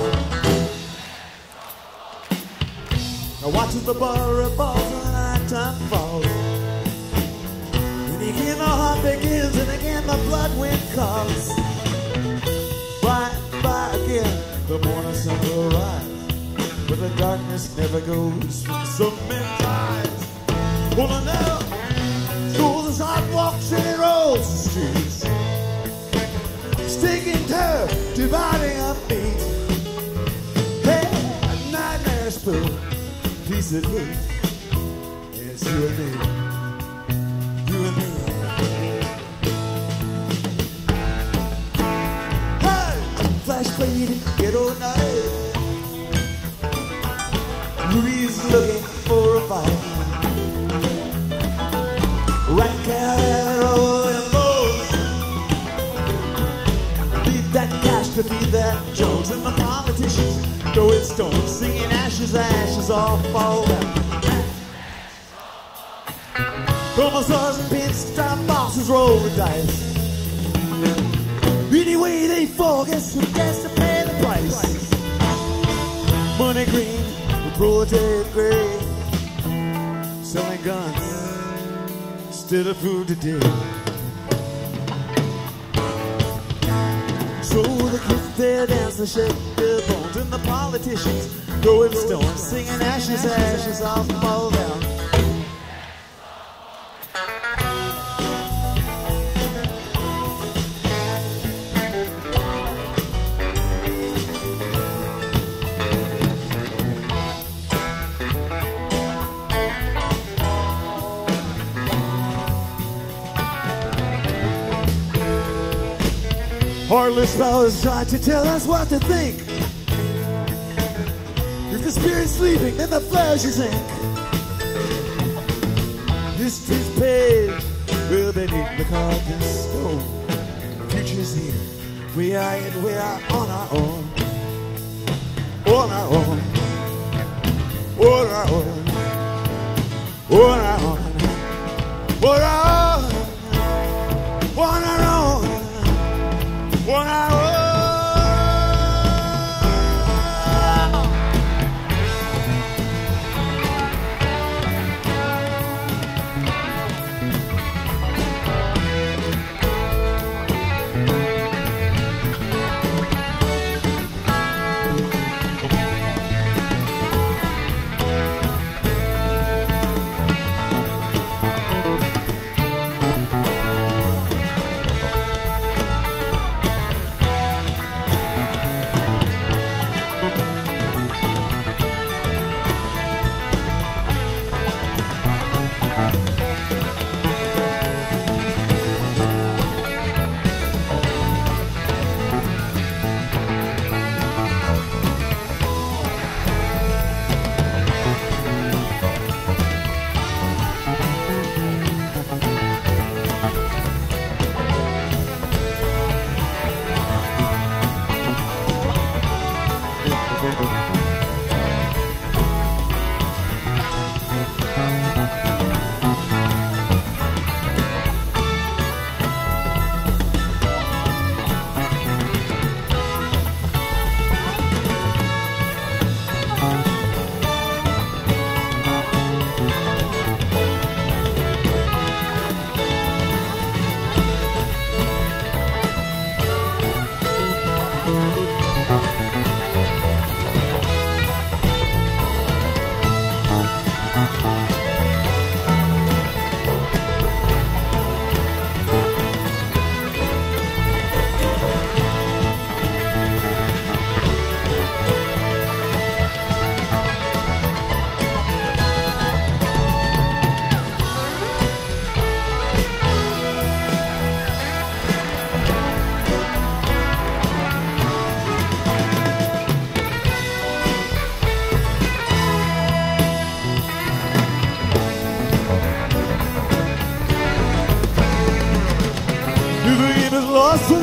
Now watches the bar falls when the night time falls, and again the heart begins, and again the blood wind calls. By again, the morning sun will rise, but the darkness never goes from some men's eyes. Pulling out schools as hot walks and it rolls the streets, sticking terror, dividing up beat. Hey, nightmares spook, piece of hate. It's you and me, you and me. Hey, flash faded, ghetto night. Rudy's looking for a fight. Right Carol and Rose, feed that cash to feed that Jones, and the politicians throwing stones, singing ashes, ashes all fall down. Commissars and pinstripe bosses roll the dice. Anyway they fall, guess who gets to pay the price? Money green with proletariat gray, selling guns instead of food today. So the kids they dance and shake their bones, and the politicians throwing stones, singing ashes, ashes all fall down. Heartless fellas try to tell us what to think. If the spirit's sleeping, then the flesh is ink. History's page will be neatly carved in stone. The future's here. We are on our own. On our own. On our own. On our own. On our own.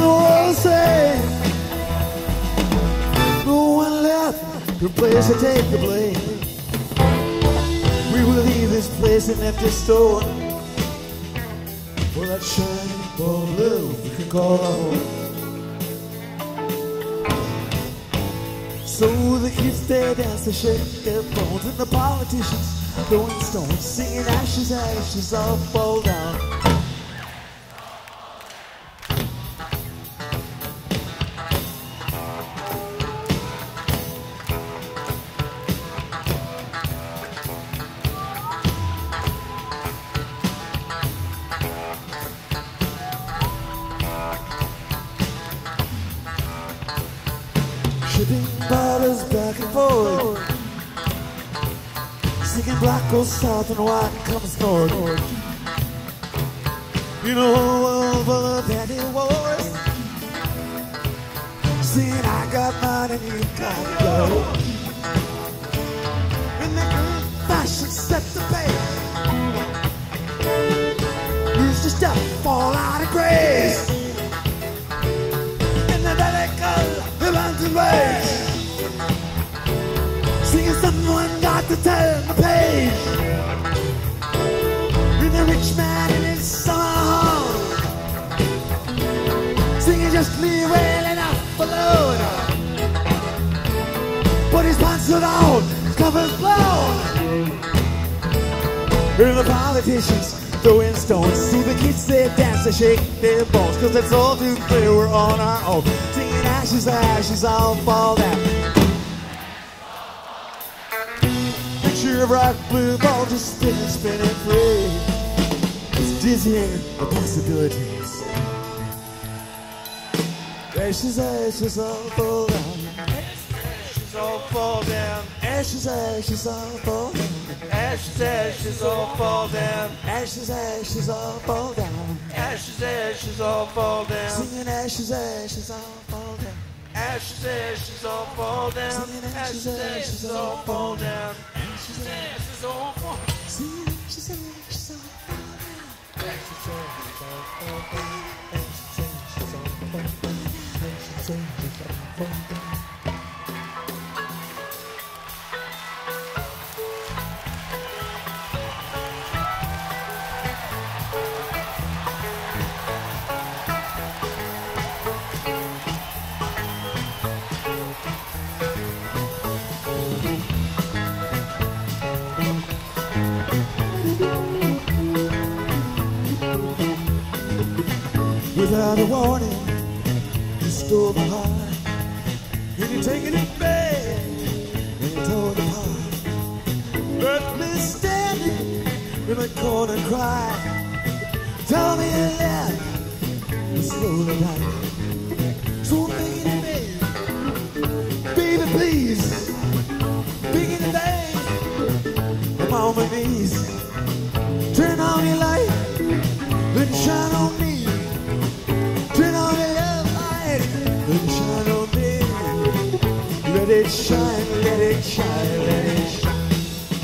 all the same. No one left, the place to take the blame. We will leave this place an empty store for that shining ball of blue we can call our home. So the kids they dance, they shake their bones, and the politicians throwing stones, singing ashes, ashes, all fall down. Shipping bottles back and forth, singing black goes south and white comes north. You know, world full of petty wars, singing I got mine and you got yours. In the good fashion set the pace, used to step, fall out of grace. In the medical mountain ways, singing someone got to turn the page. With a rich man in his summer home, singing just leave well enough alone. But his pants are down, his cover's blown. Hear the politicians throwing stones, see the kids they dance, they shake their bones, 'cause it's all too clear we're on our own. Singing ashes, ashes, all fall down. Picture a bright blue ball just spinning, spinning free. It's dizzying the possibilities. Ashes, ashes, all fall down. Ashes all fall down. Ashes, ashes, all fall down. Ashes, ashes all fall down. Ashes, ashes, all fall down. Ashes, ashes all fall down. Singing ashes, ashes, all fall down. Ashes, ashes all fall down. Ashes, ashes all fall down. Ashes, ashes all fall down. Singing ashes, ashes, all fall down. Ashes, ashes, all fall down. Ashes, ashes, all fall down. Ashes, ashes, all fall down. Without a warning, you stole my heart, and you're taking it back, and you tore it apart. Left me standing in the corner crying. Tell me you left me slowly dying. So I'm begging you, baby, please, begging you, babe, I'm on my knees. Turn on your light, let it shine on me. Turn on the love light, let it shine on me. Let it shine, let it shine, let it shine.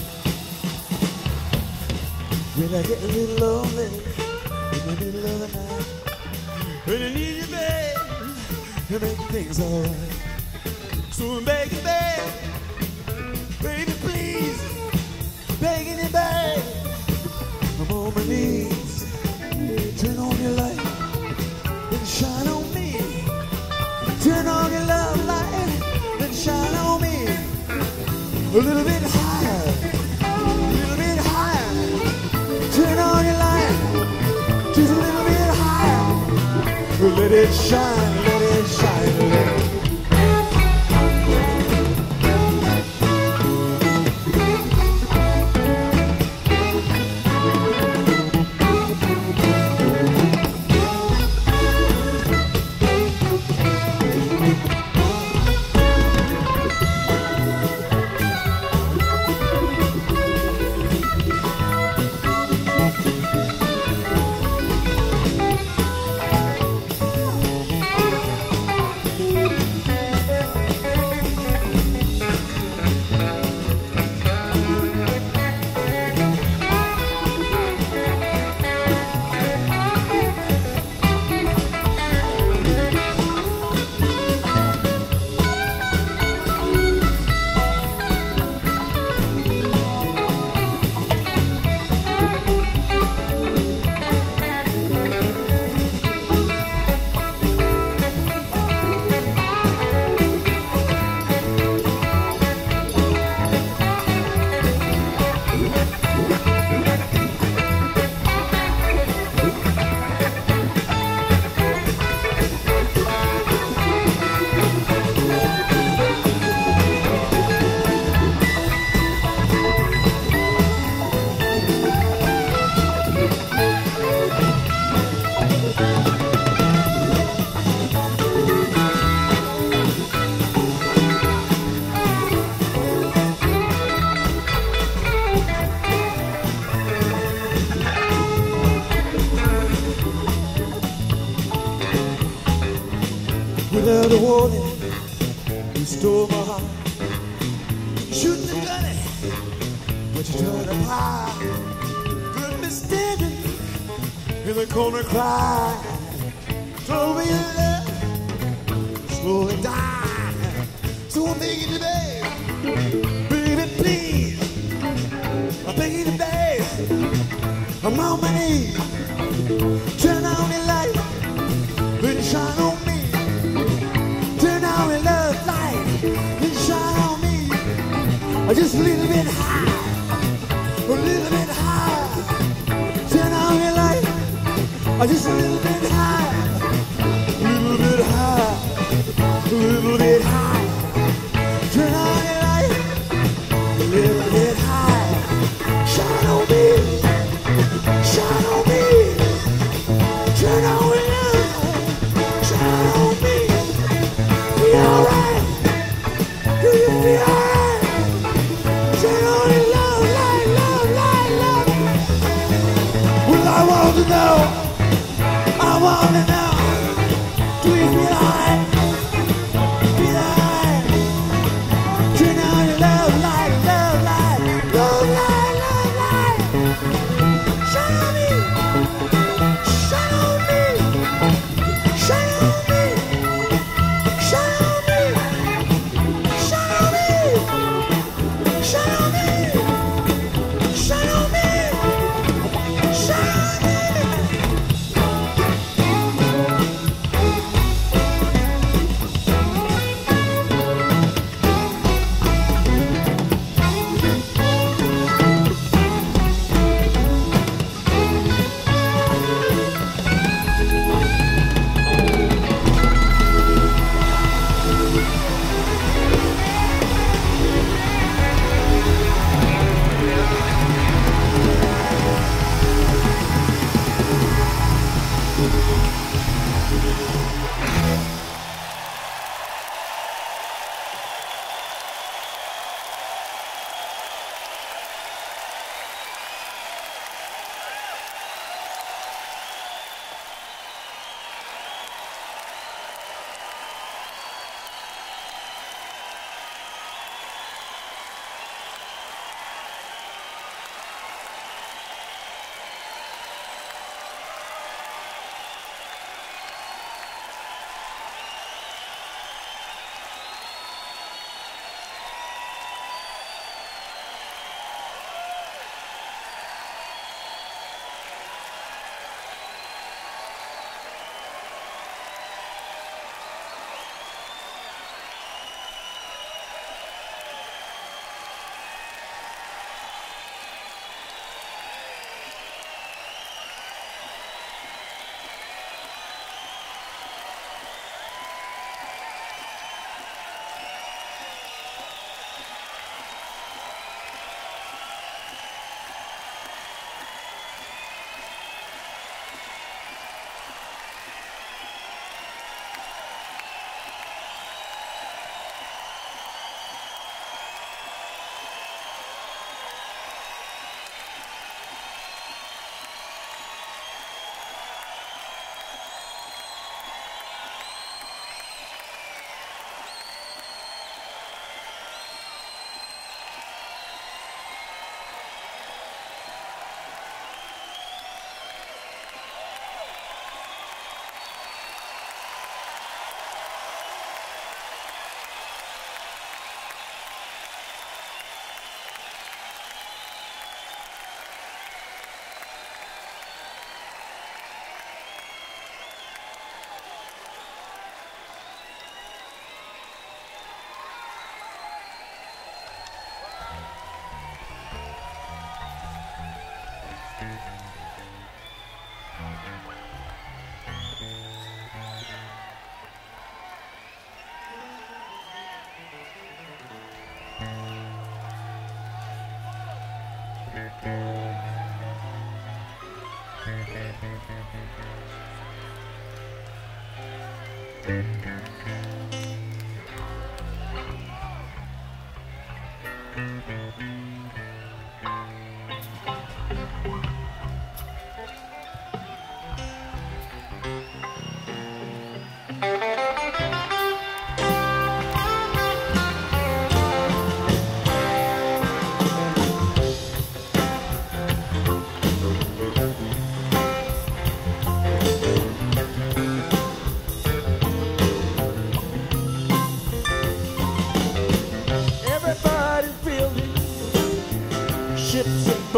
When I get a little lonely in the middle of the night, when I need you, babe, to make things alright. So I'm begging, babe, baby, please, begging you, babe, I'm on my knees. Turn on your light, shine on me. Turn on your love light and shine on me. A little bit higher, a little bit higher. Turn on your light just a little bit higher. Let it shine, let it shine, let it. love the warning. You stole my heart. Shoot the gunny, but you turned up high. Put me standing in the corner crying. Told me your love slowly die. So I'm begging you, babe, baby, please. I'm begging you, babe. I'm on my knees. Turn on your light, let it shine on me. Turn on your love light, let it shine on me. Just a little bit high, a little bit high. Turn on your light, just a little bit high, a little bit high, a little bit high. Turn on your light, a little bit high. Shine on me, shine on me. Turn on your love, shine on me. Feel alright, do you feel alright? Turn on your love, light, love, light, love. Well, I want to know, I want to know. Do you feel alright? Feel alright? Turn on your love, light, love, light, love, light, love, light. Shine on me, shine on me, shine on me, shine on me, shine on me. Shine on me! Shine on me! Shine on me!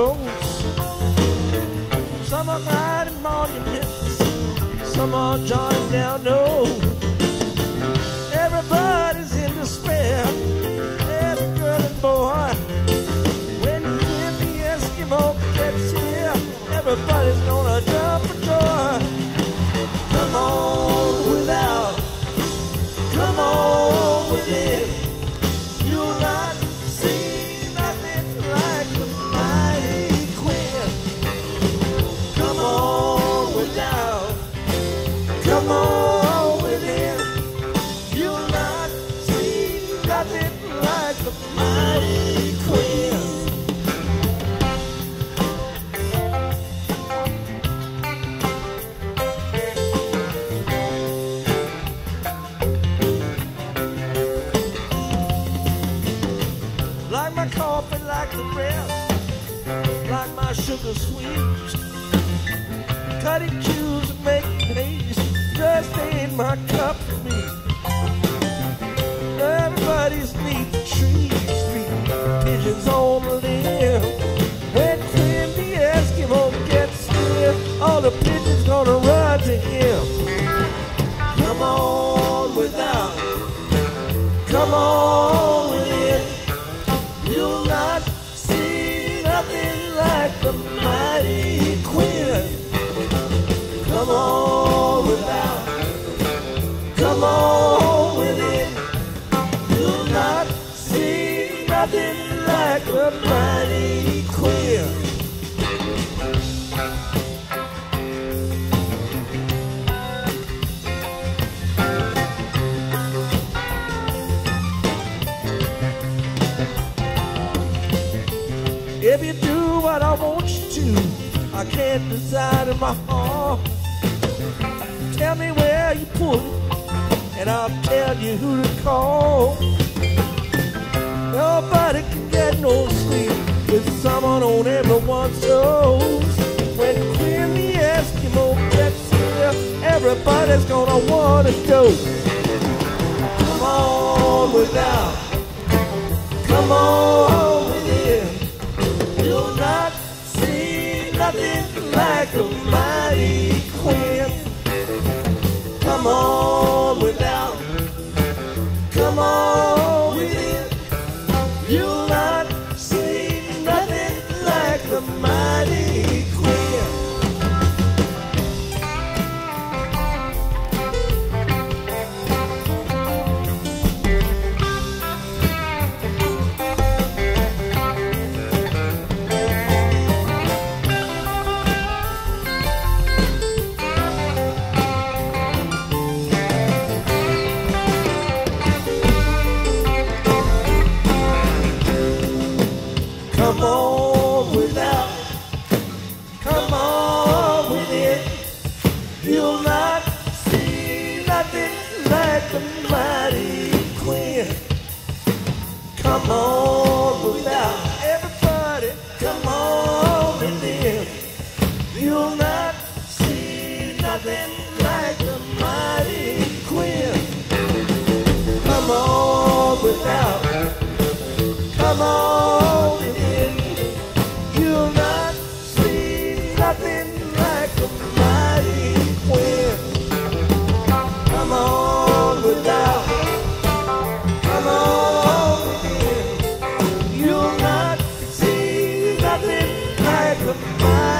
roads. Some are riding monuments, some are jotting down notes. Everybody's in despair, every girl and boy. When the Eskimo gets here, everybody's gonna jump for joy. Come on without, come on with it. You'll not see nothing like the mighty Queen. Come on without, come on with it. You'll not see nothing like the mighty Queen. Like my coffee, like the rest, like my sugar sweet. Cutting cues and making haste just ain't my cup of me. Everybody's neat the trees, feet pigeons on the limb. When Queen the Eskimo gets here, all the pigeons gonna run to him. Come on without, come on with it. You'll not see nothing like the mighty Queen. Come on without, come on with it. You'll not see nothing like the mighty Queen. If you do what I want you to, I can't decide in my heart. Tell me where you put it, and I'll tell you who to call. Nobody can get no sleep with someone on everyone's toes. When Queen the Eskimo gets here, everybody's gonna wanna go. Come on without, come on with it. You'll not see nothing like the mighty Queen. Come on without, come on with it. You'll not see nothing like the mighty Queen. Come on without, come on with it. You'll not see nothing like the mighty Queen. Come on without, everybody, come on with it. You'll not see nothing like the mighty Queen. Come on without, come on with it. You'll not see nothing like the mighty Queen. Come on without, come on with it. You'll not see nothing like the mighty